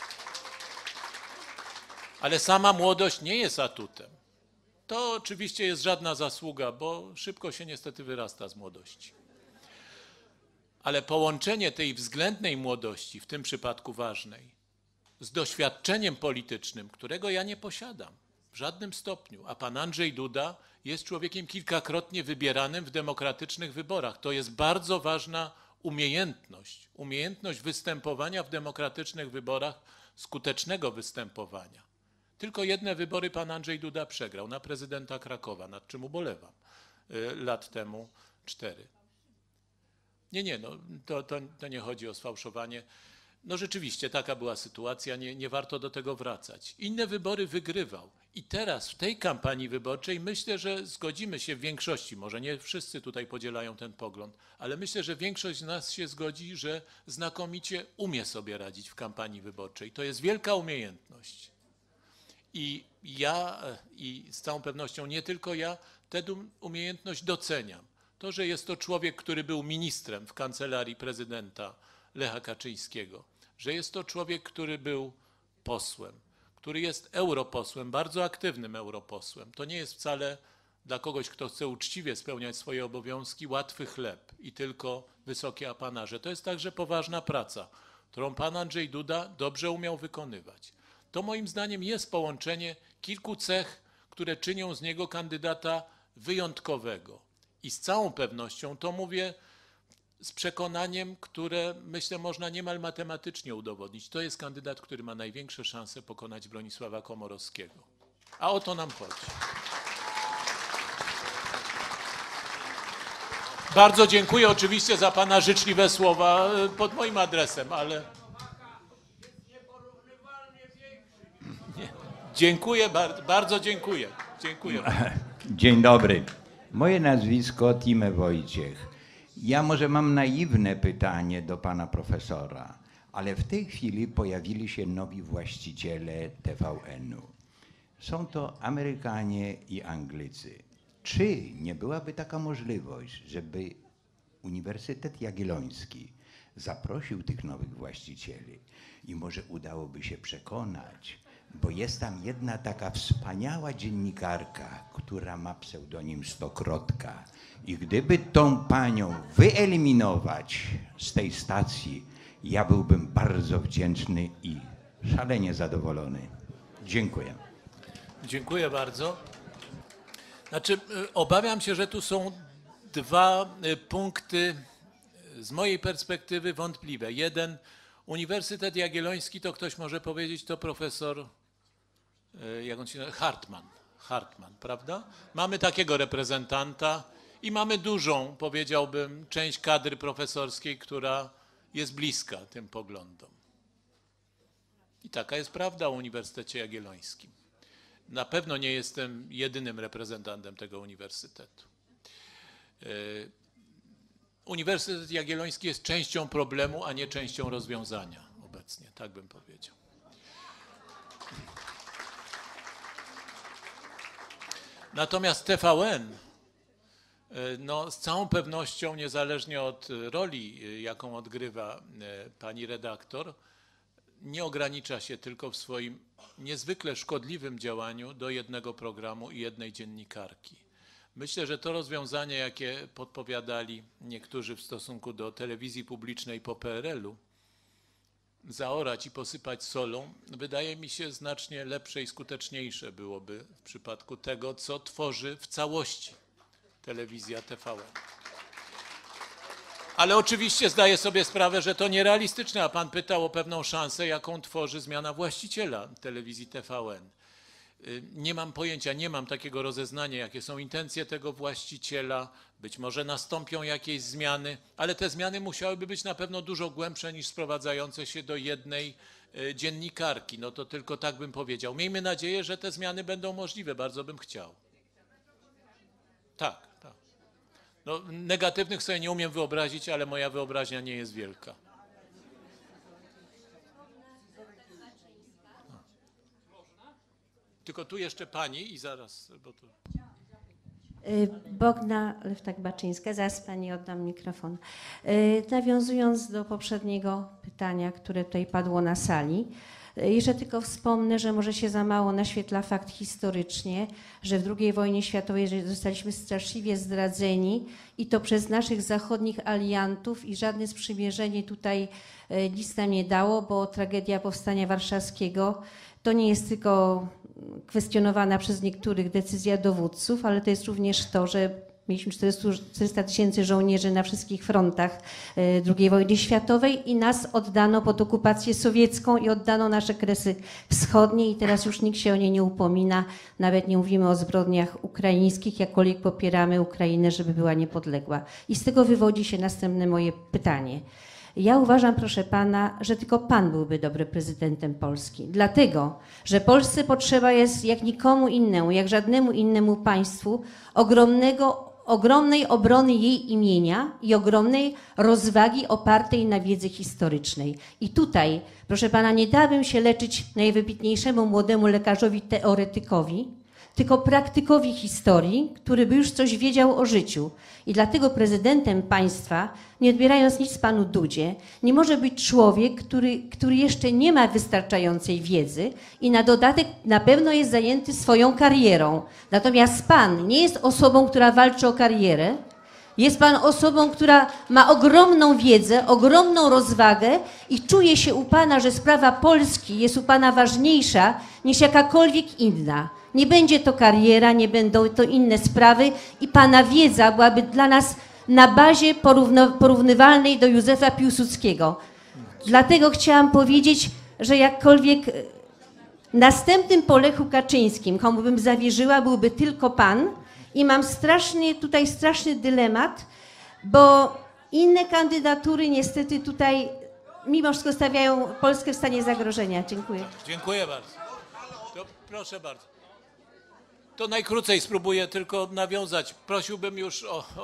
Ale sama młodość nie jest atutem. To oczywiście jest żadna zasługa, bo szybko się niestety wyrasta z młodości. Ale połączenie tej względnej młodości, w tym przypadku ważnej, z doświadczeniem politycznym, którego ja nie posiadam w żadnym stopniu, a pan Andrzej Duda jest człowiekiem kilkakrotnie wybieranym w demokratycznych wyborach. To jest bardzo ważna umiejętność występowania w demokratycznych wyborach, skutecznego występowania. Tylko jedne wybory pan Andrzej Duda przegrał na prezydenta Krakowa, nad czym ubolewam, lat temu 4. Nie, no, to nie chodzi o sfałszowanie. No rzeczywiście taka była sytuacja, nie warto do tego wracać. Inne wybory wygrywał i teraz w tej kampanii wyborczej myślę, że zgodzimy się w większości, może nie wszyscy tutaj podzielają ten pogląd, ale myślę, że większość z nas się zgodzi, że znakomicie umie sobie radzić w kampanii wyborczej. To jest wielka umiejętność. I ja, i z całą pewnością nie tylko ja, tę umiejętność doceniam. To, że jest to człowiek, który był ministrem w kancelarii prezydenta Lecha Kaczyńskiego, że jest to człowiek, który był posłem, który jest europosłem, bardzo aktywnym europosłem. To nie jest wcale dla kogoś, kto chce uczciwie spełniać swoje obowiązki, łatwy chleb i tylko wysokie apanaże. To jest także poważna praca, którą pan Andrzej Duda dobrze umiał wykonywać. To moim zdaniem jest połączenie kilku cech, które czynią z niego kandydata wyjątkowego. I z całą pewnością to mówię z przekonaniem, które myślę można niemal matematycznie udowodnić. To jest kandydat, który ma największe szanse pokonać Bronisława Komorowskiego. A o to nam chodzi. Bardzo dziękuję oczywiście za pana życzliwe słowa pod moim adresem, ale... Nie. Dziękuję, bardzo dziękuję. Dziękuję. Dzień dobry. Moje nazwisko Time Wojciech. Ja może mam naiwne pytanie do pana profesora, ale w tej chwili pojawili się nowi właściciele TVN-u. Są to Amerykanie i Anglicy. Czy nie byłaby taka możliwość, żeby Uniwersytet Jagielloński zaprosił tych nowych właścicieli i może udałoby się przekonać, bo jest tam jedna taka wspaniała dziennikarka, która ma pseudonim Stokrotka. I gdyby tą panią wyeliminować z tej stacji, ja byłbym bardzo wdzięczny i szalenie zadowolony. Dziękuję. Dziękuję bardzo. Znaczy, obawiam się, że tu są dwa punkty z mojej perspektywy wątpliwe. Jeden, Uniwersytet Jagielloński, to ktoś może powiedzieć, to profesor, jak on się nazywa, Hartman, prawda? Mamy takiego reprezentanta i mamy dużą, powiedziałbym, część kadry profesorskiej, która jest bliska tym poglądom. I taka jest prawda o Uniwersytecie Jagiellońskim. Na pewno nie jestem jedynym reprezentantem tego uniwersytetu. Uniwersytet Jagielloński jest częścią problemu, a nie częścią rozwiązania obecnie, tak bym powiedział. Natomiast TVN, no, z całą pewnością, niezależnie od roli, jaką odgrywa pani redaktor, nie ogranicza się tylko w swoim niezwykle szkodliwym działaniu do jednego programu i jednej dziennikarki. Myślę, że to rozwiązanie, jakie podpowiadali niektórzy w stosunku do telewizji publicznej po PRL-u, zaorać i posypać solą, wydaje mi się znacznie lepsze i skuteczniejsze byłoby w przypadku tego, co tworzy w całości telewizja TVN. Ale oczywiście zdaję sobie sprawę, że to nierealistyczne, a pan pytał o pewną szansę, jaką tworzy zmiana właściciela telewizji TVN. Nie mam pojęcia, nie mam takiego rozeznania, jakie są intencje tego właściciela. Być może nastąpią jakieś zmiany, ale te zmiany musiałyby być na pewno dużo głębsze niż sprowadzające się do jednej dziennikarki. No to tylko tak bym powiedział. Miejmy nadzieję, że te zmiany będą możliwe, bardzo bym chciał. Tak, tak. No, negatywnych sobie nie umiem wyobrazić, ale moja wyobraźnia nie jest wielka. Tylko tu jeszcze pani i zaraz, bo tu... Bogna Lewtak-Baczyńska, zaraz pani oddam mikrofon. Nawiązując do poprzedniego pytania, które tutaj padło na sali, jeszcze tylko wspomnę, że może się za mało naświetla fakt historycznie, że w II wojnie światowej zostaliśmy straszliwie zdradzeni i to przez naszych zachodnich aliantów i żadne sprzymierzenie tutaj nic nam nie dało, bo tragedia Powstania Warszawskiego to nie jest tylko kwestionowana przez niektórych decyzja dowódców, ale to jest również to, że mieliśmy 400 000 żołnierzy na wszystkich frontach II wojny światowej i nas oddano pod okupację sowiecką i oddano nasze Kresy Wschodnie i teraz już nikt się o nie nie upomina. Nawet nie mówimy o zbrodniach ukraińskich, jakkolwiek popieramy Ukrainę, żeby była niepodległa. I z tego wywodzi się następne moje pytanie. Ja uważam, proszę pana, że tylko pan byłby dobrym prezydentem Polski. Dlatego, że Polsce potrzeba jest jak nikomu innemu, jak żadnemu innemu państwu ogromnej obrony jej imienia i ogromnej rozwagi opartej na wiedzy historycznej. I tutaj, proszę pana, nie dałabym się leczyć najwybitniejszemu młodemu lekarzowi teoretykowi, tylko praktykowi historii, który by już coś wiedział o życiu. I dlatego prezydentem państwa, nie odbierając nic panu Dudzie, nie może być człowiek, który jeszcze nie ma wystarczającej wiedzy i na dodatek na pewno jest zajęty swoją karierą. Natomiast pan nie jest osobą, która walczy o karierę. Jest pan osobą, która ma ogromną wiedzę, ogromną rozwagę i czuje się u pana, że sprawa Polski jest u pana ważniejsza niż jakakolwiek inna. Nie będzie to kariera, nie będą to inne sprawy i pana wiedza byłaby dla nas na bazie porównywalnej do Józefa Piłsudskiego. Dlatego chciałam powiedzieć, że jakkolwiek następnym po Lechu Kaczyńskim, komu bym zawierzyła, byłby tylko pan i mam straszny dylemat, bo inne kandydatury niestety tutaj mimo wszystko stawiają Polskę w stanie zagrożenia. Dziękuję. Dziękuję bardzo. To proszę bardzo. To najkrócej spróbuję tylko nawiązać. Prosiłbym już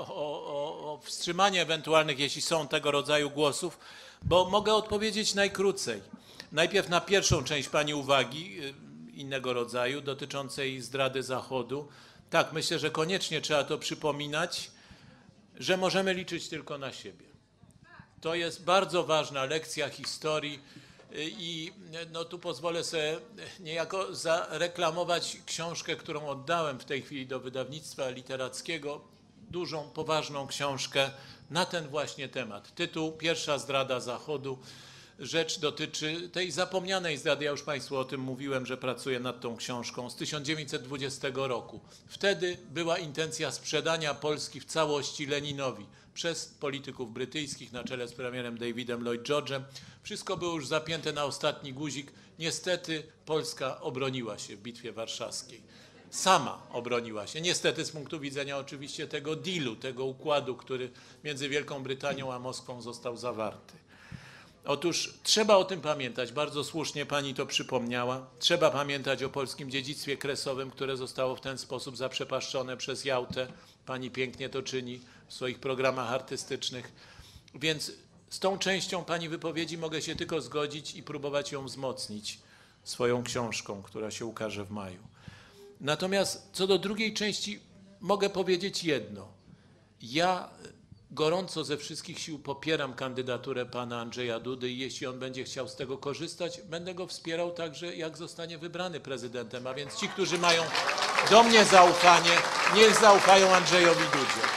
o wstrzymanie ewentualnych, jeśli są tego rodzaju głosów, bo mogę odpowiedzieć najkrócej. Najpierw na pierwszą część pani uwagi innego rodzaju dotyczącej zdrady Zachodu. Tak, myślę, że koniecznie trzeba to przypominać, że możemy liczyć tylko na siebie. To jest bardzo ważna lekcja historii i no tu pozwolę sobie niejako zareklamować książkę, którą oddałem w tej chwili do wydawnictwa literackiego, dużą, poważną książkę na ten właśnie temat. Tytuł Pierwsza zdrada Zachodu. Rzecz dotyczy tej zapomnianej zdrady. Ja już państwu o tym mówiłem, że pracuję nad tą książką z 1920 roku. Wtedy była intencja sprzedania Polski w całości Leninowi przez polityków brytyjskich na czele z premierem Davidem Lloyd George'em. Wszystko było już zapięte na ostatni guzik. Niestety Polska obroniła się w Bitwie Warszawskiej. Sama obroniła się. Niestety z punktu widzenia oczywiście tego dealu, tego układu, który między Wielką Brytanią a Moskwą został zawarty. Otóż trzeba o tym pamiętać, bardzo słusznie pani to przypomniała. Trzeba pamiętać o polskim dziedzictwie kresowym, które zostało w ten sposób zaprzepaszczone przez Jałtę. Pani pięknie to czyni w swoich programach artystycznych. Więc z tą częścią pani wypowiedzi mogę się tylko zgodzić i próbować ją wzmocnić swoją książką, która się ukaże w maju. Natomiast co do drugiej części mogę powiedzieć jedno. Ja gorąco ze wszystkich sił popieram kandydaturę pana Andrzeja Dudy i jeśli on będzie chciał z tego korzystać, będę go wspierał także, jak zostanie wybrany prezydentem. A więc ci, którzy mają do mnie zaufanie, niech zaufają Andrzejowi Dudzie.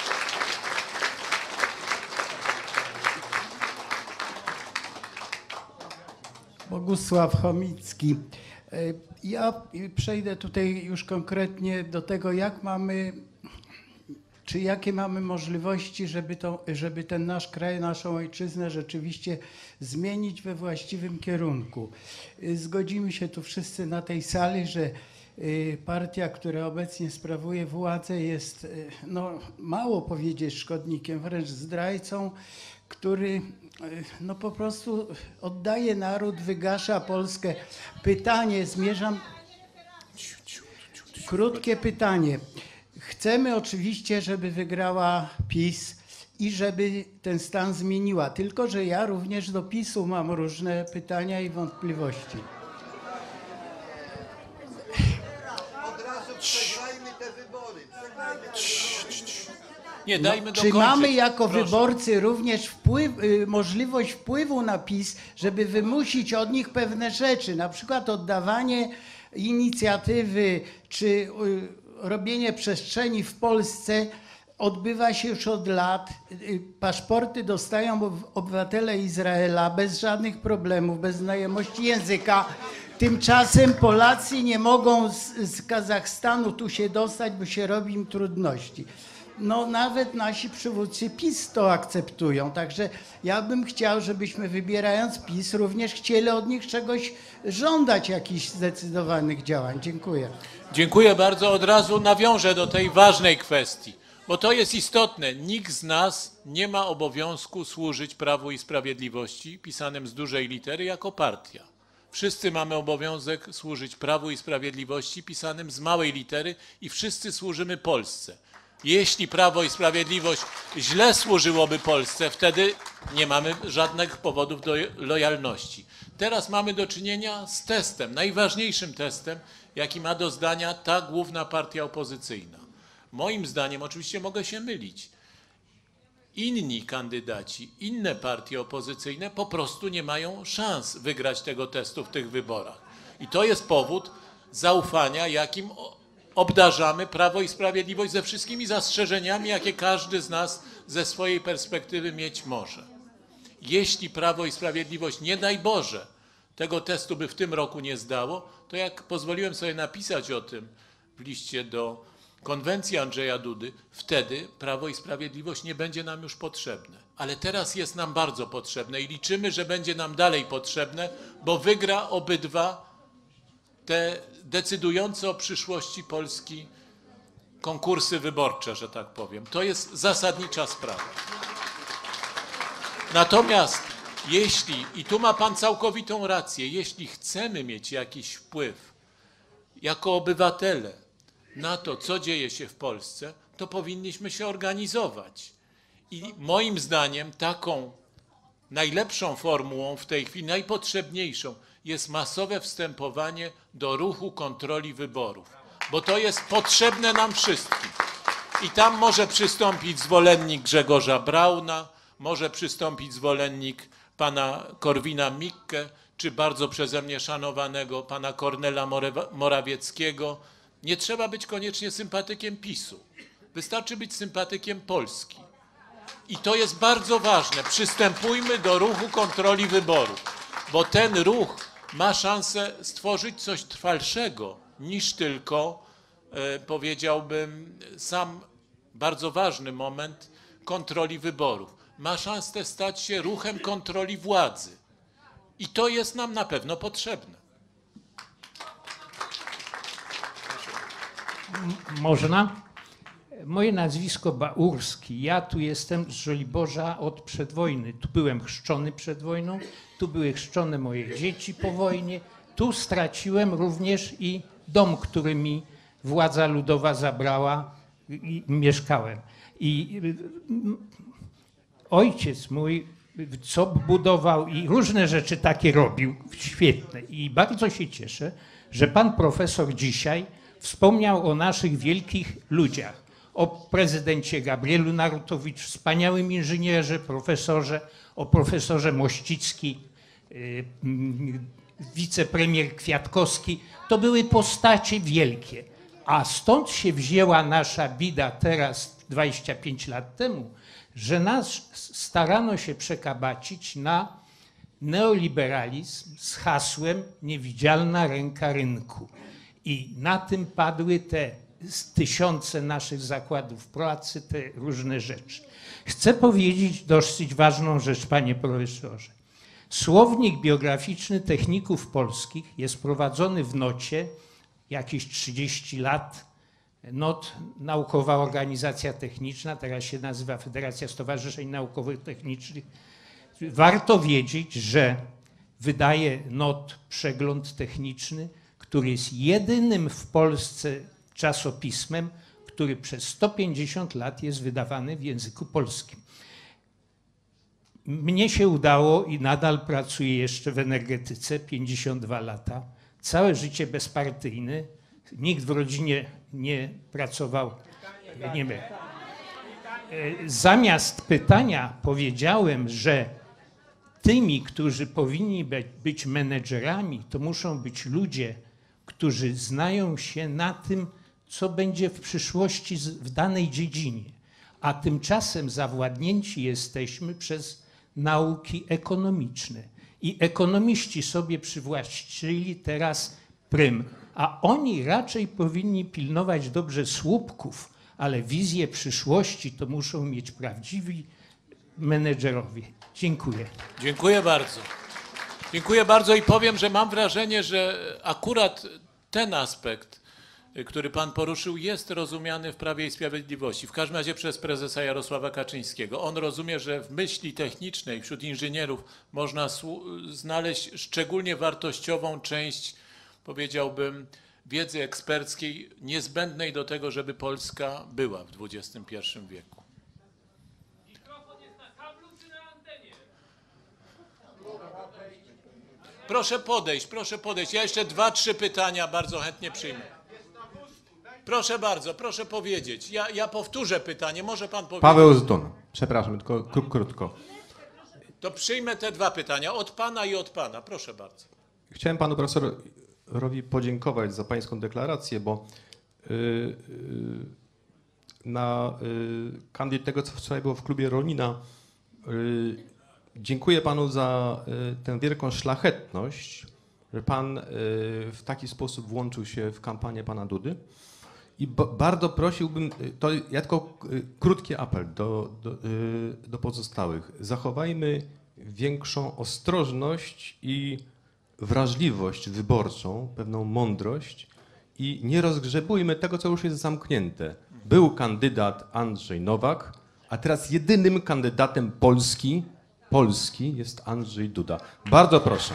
Bogusław Chomicki. Ja przejdę tutaj już konkretnie do tego, jakie mamy możliwości, żeby ten nasz kraj, naszą ojczyznę rzeczywiście zmienić we właściwym kierunku. Zgodzimy się tu wszyscy na tej sali, że partia, która obecnie sprawuje władzę, jest, no mało powiedzieć, szkodnikiem, wręcz zdrajcą, który no po prostu oddaje naród, wygasza Polskę. Pytanie, krótkie pytanie. Chcemy oczywiście, żeby wygrała PiS i żeby ten stan zmieniła, tylko że ja również do PiS-u mam różne pytania i wątpliwości. Od razu przegrajmy te wybory. Nie, dajmy Czy dokończyć. mamy jako Proszę. wyborcy również możliwość wpływu na PiS, żeby wymusić od nich pewne rzeczy, na przykład oddawanie inicjatywy czy robienie przestrzeni w Polsce odbywa się już od lat. Paszporty dostają obywatele Izraela bez żadnych problemów, bez znajomości języka. Tymczasem Polacy nie mogą z Kazachstanu tu się dostać, bo się robi im trudności. No nawet nasi przywódcy PiS to akceptują, także ja bym chciał, żebyśmy wybierając PiS również chcieli od nich czegoś żądać, jakichś zdecydowanych działań. Dziękuję. Dziękuję bardzo. Od razu nawiążę do tej ważnej kwestii, bo to jest istotne. Nikt z nas nie ma obowiązku służyć Prawu i Sprawiedliwości, pisanym z dużej litery, jako partia. Wszyscy mamy obowiązek służyć Prawu i Sprawiedliwości, pisanym z małej litery i wszyscy służymy Polsce. Jeśli Prawo i Sprawiedliwość źle służyłoby Polsce, wtedy nie mamy żadnych powodów do lojalności. Teraz mamy do czynienia z testem, najważniejszym testem, jaki ma do zdania ta główna partia opozycyjna. Moim zdaniem, oczywiście mogę się mylić, inni kandydaci, inne partie opozycyjne po prostu nie mają szans wygrać tego testu w tych wyborach. I to jest powód zaufania, jakim obdarzamy Prawo i Sprawiedliwość ze wszystkimi zastrzeżeniami, jakie każdy z nas ze swojej perspektywy mieć może. Jeśli Prawo i Sprawiedliwość, nie daj Boże, tego testu by w tym roku nie zdało, to jak pozwoliłem sobie napisać o tym w liście do konwencji Andrzeja Dudy, wtedy Prawo i Sprawiedliwość nie będzie nam już potrzebne. Ale teraz jest nam bardzo potrzebne i liczymy, że będzie nam dalej potrzebne, bo wygra obydwa te decydujące o przyszłości Polski konkursy wyborcze, że tak powiem. To jest zasadnicza sprawa. Natomiast jeśli, i tu ma pan całkowitą rację, jeśli chcemy mieć jakiś wpływ jako obywatele na to, co dzieje się w Polsce, to powinniśmy się organizować. I moim zdaniem taką najlepszą formułą w tej chwili, najpotrzebniejszą, jest masowe wstępowanie do ruchu kontroli wyborów, bo to jest potrzebne nam wszystkim. I tam może przystąpić zwolennik Grzegorza Brauna, może przystąpić zwolennik pana Korwina-Mikke, czy bardzo przeze mnie szanowanego pana Kornela Morawieckiego. Nie trzeba być koniecznie sympatykiem PiS-u. Wystarczy być sympatykiem Polski. I to jest bardzo ważne. Przystępujmy do ruchu kontroli wyborów, bo ten ruch ma szansę stworzyć coś trwalszego niż tylko, powiedziałbym, sam bardzo ważny moment kontroli wyborów. Ma szansę stać się ruchem kontroli władzy. I to jest nam na pewno potrzebne. Można? Moje nazwisko Baurski. Ja tu jestem z Żoliborza od przedwojny. Tu byłem chrzczony przed wojną, tu były chrzczone moje dzieci po wojnie. Tu straciłem również i dom, który mi władza ludowa zabrała i mieszkałem. I ojciec mój co budował i różne rzeczy takie robił, świetne. I bardzo się cieszę, że pan profesor dzisiaj wspomniał o naszych wielkich ludziach. O prezydencie Gabrielu Narutowicz, wspaniałym inżynierze, profesorze, o profesorze Mościcki, wicepremier Kwiatkowski. To były postacie wielkie. A stąd się wzięła nasza bida teraz, 25 lat temu, że nas starano się przekabacić na neoliberalizm z hasłem niewidzialna ręka rynku. I na tym padły te tysiące naszych zakładów pracy, te różne rzeczy. Chcę powiedzieć dosyć ważną rzecz, panie profesorze. Słownik biograficzny techników polskich jest prowadzony w NOT-cie jakieś 30 lat. NOT, Naukowa Organizacja Techniczna, teraz się nazywa Federacja Stowarzyszeń Naukowych Technicznych. Warto wiedzieć, że wydaje NOT przegląd techniczny, który jest jedynym w Polsce czasopismem, który przez 150 lat jest wydawany w języku polskim. Mnie się udało i nadal pracuję jeszcze w energetyce, 52 lata, całe życie bezpartyjny, nikt w rodzinie nie pracował, nie wiem. Zamiast pytania powiedziałem, że tymi, którzy powinni być menedżerami, to muszą być ludzie, którzy znają się na tym, co będzie w przyszłości w danej dziedzinie. A tymczasem zawładnięci jesteśmy przez nauki ekonomiczne. I ekonomiści sobie przywłaszczyli teraz prym, a oni raczej powinni pilnować dobrze słupków, ale wizję przyszłości to muszą mieć prawdziwi menedżerowie. Dziękuję. Dziękuję bardzo. Dziękuję bardzo i powiem, że mam wrażenie, że akurat ten aspekt, który pan poruszył, jest rozumiany w Prawie i Sprawiedliwości. W każdym razie przez prezesa Jarosława Kaczyńskiego. On rozumie, że w myśli technicznej wśród inżynierów można znaleźć szczególnie wartościową część, powiedziałbym, wiedzy eksperckiej niezbędnej do tego, żeby Polska była w XXI wieku. Proszę podejść. Ja jeszcze 2-3 pytania bardzo chętnie przyjmę. Proszę bardzo, proszę powiedzieć. Ja powtórzę pytanie, może pan powiedzieć. Paweł Zdun. Przepraszam, tylko krótko. To przyjmę te 2 pytania, od pana i od pana. Proszę bardzo. Chciałem panu profesorowi podziękować za pańską deklarację, bo na kanwie tego, co wczoraj było w klubie Rolina, dziękuję panu za tę wielką szlachetność, że pan w taki sposób włączył się w kampanię pana Dudy. I bardzo prosiłbym, to ja tylko krótki apel do pozostałych. Zachowajmy większą ostrożność i wrażliwość wyborczą, pewną mądrość i nie rozgrzebujmy tego, co już jest zamknięte. Był kandydat Andrzej Nowak, a teraz jedynym kandydatem Polski jest Andrzej Duda. Bardzo proszę.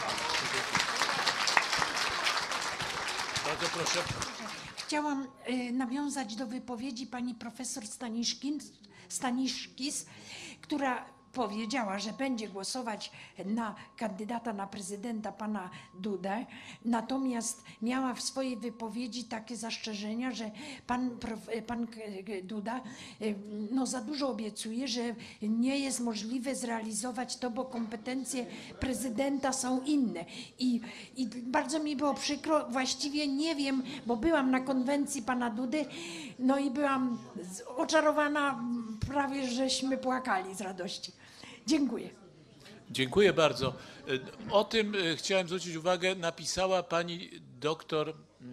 Bardzo proszę. Chciałam nawiązać do wypowiedzi pani profesor Staniszkis, która powiedziała, że będzie głosować na kandydata na prezydenta pana Dudę, natomiast miała w swojej wypowiedzi takie zastrzeżenia, że pan Duda no, za dużo obiecuje, że nie jest możliwe zrealizować to, bo kompetencje prezydenta są inne. I bardzo mi było przykro, właściwie nie wiem, bo byłam na konwencji pana Dudy, no i byłam oczarowana, prawie żeśmy płakali z radości. Dziękuję. Dziękuję bardzo. O tym chciałem zwrócić uwagę. Napisała pani doktor...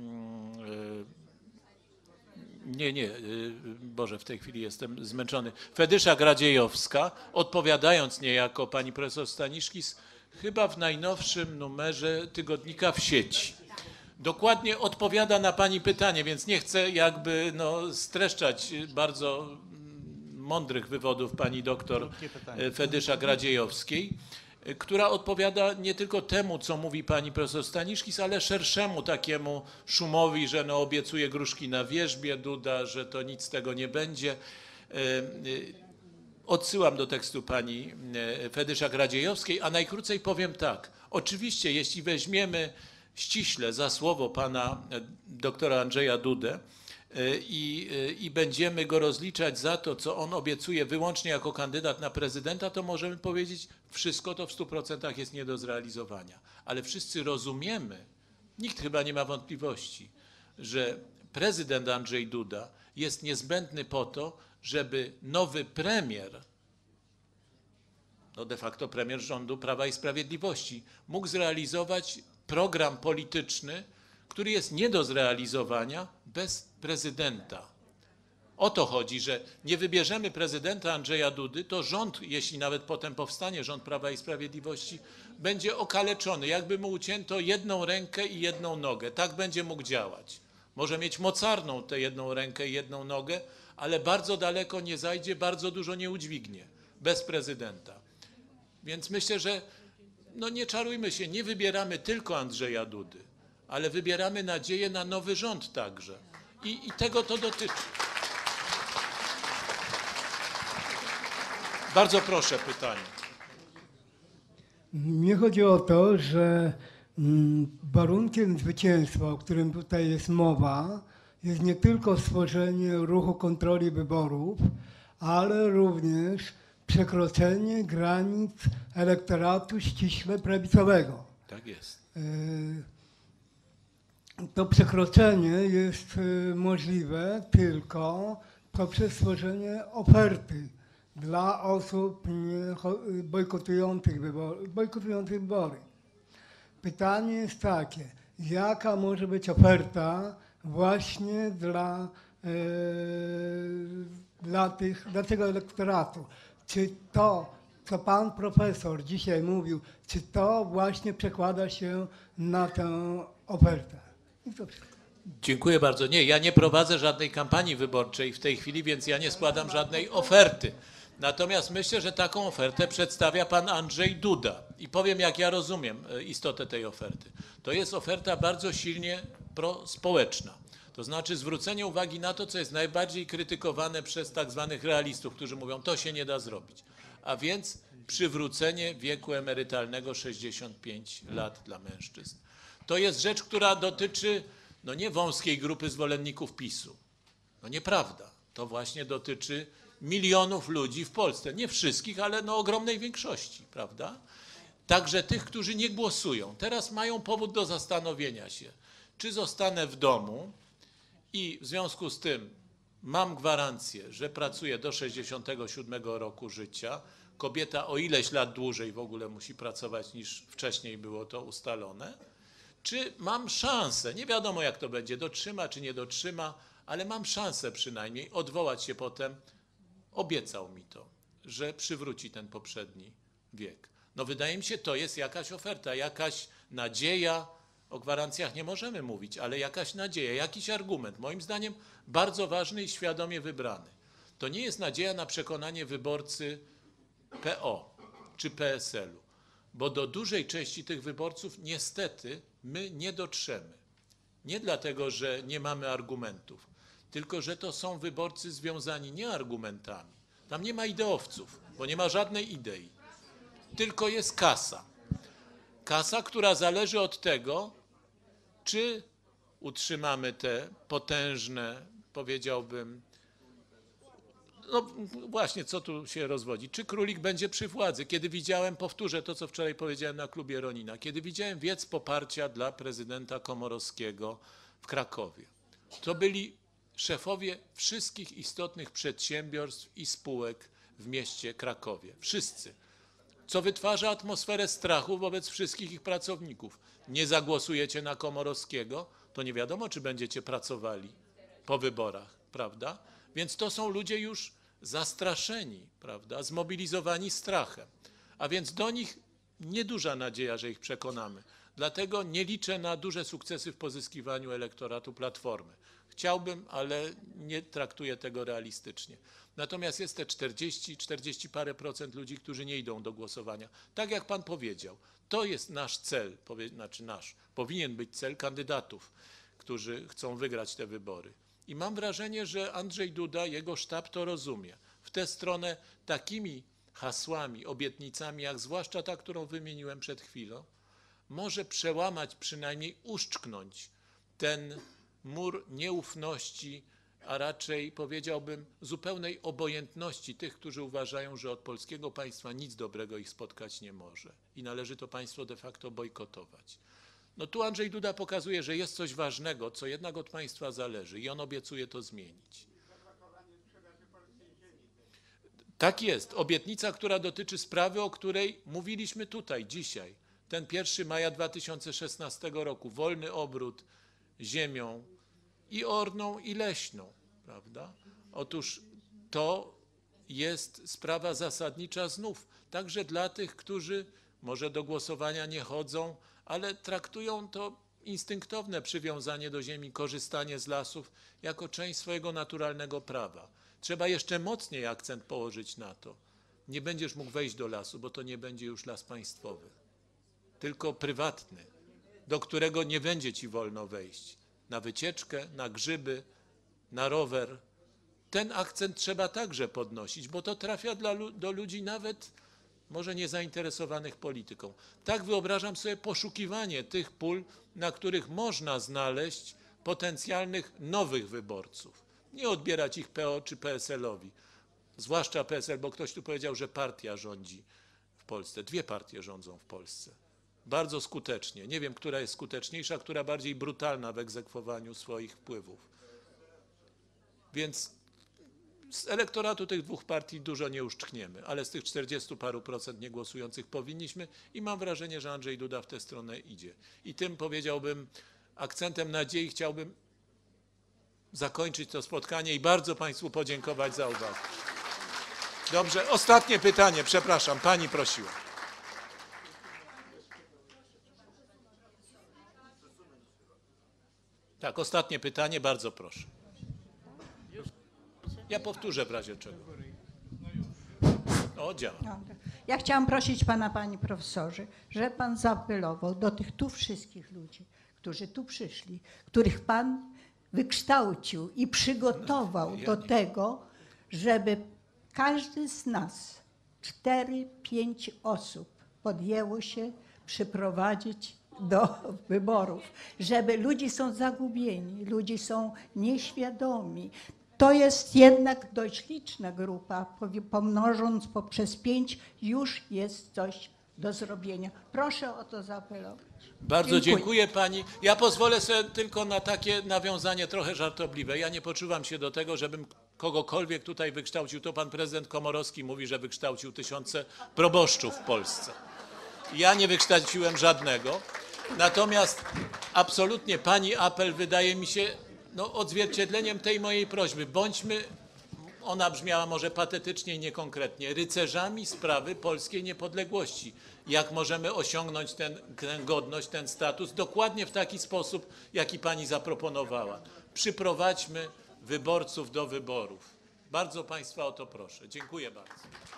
Boże, w tej chwili jestem zmęczony. Fedysza Gradziejowska, odpowiadając niejako pani profesor Staniszkis, chyba w najnowszym numerze tygodnika W sieci. dokładnie odpowiada na pani pytanie, więc nie chcę jakby streszczać bardzo mądrych wywodów pani doktor Fedyszak-Radziejowskiej, która odpowiada nie tylko temu, co mówi pani profesor Staniszkis, ale szerszemu takiemu szumowi, że obiecuje gruszki na wierzbie Duda, że to nic z tego nie będzie. Odsyłam do tekstu pani Fedyszak-Radziejowskiej, a najkrócej powiem tak. Oczywiście, jeśli weźmiemy ściśle za słowo pana doktora Andrzeja Dudę i będziemy go rozliczać za to, co on obiecuje wyłącznie jako kandydat na prezydenta, to możemy powiedzieć, wszystko to w 100% jest nie do zrealizowania. Ale wszyscy rozumiemy, nikt chyba nie ma wątpliwości, że prezydent Andrzej Duda jest niezbędny po to, żeby nowy premier, de facto premier rządu Prawa i Sprawiedliwości, mógł zrealizować program polityczny, który jest nie do zrealizowania bez prezydenta. O to chodzi, że nie wybierzemy prezydenta Andrzeja Dudy, to rząd, jeśli nawet potem powstanie rząd Prawa i Sprawiedliwości, będzie okaleczony, jakby mu ucięto jedną rękę i jedną nogę. Tak będzie mógł działać. Może mieć mocarną tę jedną rękę i jedną nogę, ale bardzo daleko nie zajdzie, bardzo dużo nie udźwignie bez prezydenta. Więc myślę, że nie czarujmy się, nie wybieramy tylko Andrzeja Dudy, ale wybieramy nadzieję na nowy rząd także. I tego to dotyczy. Bardzo proszę, pytanie. Mnie chodzi o to, że warunkiem zwycięstwa, o którym tutaj jest mowa, jest nie tylko stworzenie ruchu kontroli wyborów, ale również przekroczenie granic elektoratu ściśle prawicowego. Tak jest. To przekroczenie jest możliwe tylko poprzez stworzenie oferty dla osób bojkotujących wybory. Pytanie jest takie, jaka może być oferta właśnie dla tego elektoratu? Czy to, co pan profesor dzisiaj mówił, czy to właśnie przekłada się na tę ofertę? I to wszystko. Dziękuję bardzo. Nie, ja nie prowadzę żadnej kampanii wyborczej w tej chwili, więc ja nie składam żadnej oferty. Natomiast myślę, że taką ofertę przedstawia pan Andrzej Duda. I powiem, jak ja rozumiem istotę tej oferty. To jest oferta bardzo silnie prospołeczna. To znaczy zwrócenie uwagi na to, co jest najbardziej krytykowane przez tak zwanych realistów, którzy mówią, to się nie da zrobić. A więc przywrócenie wieku emerytalnego 65 lat dla mężczyzn. To jest rzecz, która dotyczy nie wąskiej grupy zwolenników PiS-u. Nieprawda. To właśnie dotyczy milionów ludzi w Polsce. Nie wszystkich, ale ogromnej większości, prawda? Także tych, którzy nie głosują. Teraz mają powód do zastanowienia się, czy zostanę w domu i w związku z tym mam gwarancję, że pracuję do 67 roku życia. Kobieta o ileś lat dłużej w ogóle musi pracować, niż wcześniej było to ustalone. Czy mam szansę, nie wiadomo jak to będzie, dotrzyma czy nie dotrzyma, ale mam szansę przynajmniej odwołać się potem, obiecał mi to, że przywróci ten poprzedni wiek. Wydaje mi się, to jest jakaś oferta, jakaś nadzieja, o gwarancjach nie możemy mówić, ale jakaś nadzieja, jakiś argument, moim zdaniem bardzo ważny i świadomie wybrany. To nie jest nadzieja na przekonanie wyborcy PO czy PSL-u, bo do dużej części tych wyborców niestety my nie dotrzemy. Nie dlatego, że nie mamy argumentów, tylko że to są wyborcy związani nie argumentami. Tam nie ma ideowców, bo nie ma żadnej idei, tylko jest kasa. Kasa, która zależy od tego, czy utrzymamy te potężne, powiedziałbym, właśnie co tu się rozwodzi, czy królik będzie przy władzy. Kiedy widziałem, powtórzę to, co wczoraj powiedziałem na klubie Ronina, kiedy widziałem wiec poparcia dla prezydenta Komorowskiego w Krakowie, to byli szefowie wszystkich istotnych przedsiębiorstw i spółek w mieście Krakowie. Wszyscy. Co wytwarza atmosferę strachu wobec wszystkich ich pracowników. Nie zagłosujecie na Komorowskiego, to nie wiadomo, czy będziecie pracowali po wyborach, prawda? Więc to są ludzie już zastraszeni, prawda? Zmobilizowani strachem. A więc do nich nieduża nadzieja, że ich przekonamy. Dlatego nie liczę na duże sukcesy w pozyskiwaniu elektoratu Platformy. Chciałbym, ale nie traktuję tego realistycznie. Natomiast jest te 40 parę procent ludzi, którzy nie idą do głosowania. Tak jak pan powiedział, to jest nasz cel, powinien być cel kandydatów, którzy chcą wygrać te wybory. I mam wrażenie, że Andrzej Duda, jego sztab to rozumie. W tę stronę takimi hasłami, obietnicami, jak zwłaszcza ta, którą wymieniłem przed chwilą, może przełamać, przynajmniej uszczknąć ten mur nieufności, a raczej powiedziałbym zupełnej obojętności tych, którzy uważają, że od polskiego państwa nic dobrego ich spotkać nie może i należy to państwo de facto bojkotować. No tu Andrzej Duda pokazuje, że jest coś ważnego, co jednak od państwa zależy i on obiecuje to zmienić. Tak jest. Obietnica, która dotyczy sprawy, o której mówiliśmy tutaj dzisiaj. Ten 1 maja 2016 roku, wolny obrót ziemią i orną, i leśną, prawda? Otóż to jest sprawa zasadnicza znów, także dla tych, którzy może do głosowania nie chodzą, ale traktują to instynktowne przywiązanie do ziemi, korzystanie z lasów jako część swojego naturalnego prawa. Trzeba jeszcze mocniej akcent położyć na to. Nie będziesz mógł wejść do lasu, bo to nie będzie już las państwowy, tylko prywatny, do którego nie będzie ci wolno wejść. Na wycieczkę, na grzyby, na rower. Ten akcent trzeba także podnosić, bo to trafia do ludzi nawet może niezainteresowanych polityką. Tak wyobrażam sobie poszukiwanie tych pól, na których można znaleźć potencjalnych nowych wyborców. Nie odbierać ich PO czy PSL-owi, zwłaszcza PSL, bo ktoś tu powiedział, że partia rządzi w Polsce. 2 partie rządzą w Polsce. Bardzo skutecznie. Nie wiem, która jest skuteczniejsza, która bardziej brutalna w egzekwowaniu swoich wpływów. Więc z elektoratu tych 2 partii dużo nie uszczkniemy, ale z tych 40 paru procent niegłosujących powinniśmy i mam wrażenie, że Andrzej Duda w tę stronę idzie. I tym powiedziałbym, akcentem nadziei chciałbym zakończyć to spotkanie i bardzo państwu podziękować za uwagę. Dobrze, ostatnie pytanie, przepraszam, pani prosiła. Tak, ostatnie pytanie, bardzo proszę. Ja powtórzę w razie czego. O, działa. Ja chciałam prosić pana, panie profesorze, że pan zaapelował do tych tu wszystkich ludzi, którzy tu przyszli, których pan wykształcił i przygotował do tego, żeby każdy z nas, 4-5 osób podjęło się przyprowadzić do wyborów, żeby ludzie są zagubieni, ludzie są nieświadomi. To jest jednak dość liczna grupa, pomnożąc poprzez 5 już jest coś do zrobienia. Proszę o to zaapelować. Bardzo dziękuję pani. Ja pozwolę sobie tylko na takie nawiązanie trochę żartobliwe. Ja nie poczuwam się do tego, żebym kogokolwiek tutaj wykształcił. To pan prezydent Komorowski mówi, że wykształcił 1000 proboszczów w Polsce. Ja nie wykształciłem żadnego. Natomiast absolutnie pani apel wydaje mi się odzwierciedleniem tej mojej prośby. Bądźmy, ona brzmiała może patetycznie i niekonkretnie, rycerzami sprawy polskiej niepodległości. Jak możemy osiągnąć tę godność, ten status dokładnie w taki sposób, jaki pani zaproponowała. Przyprowadźmy wyborców do wyborów. Bardzo państwa o to proszę. Dziękuję bardzo.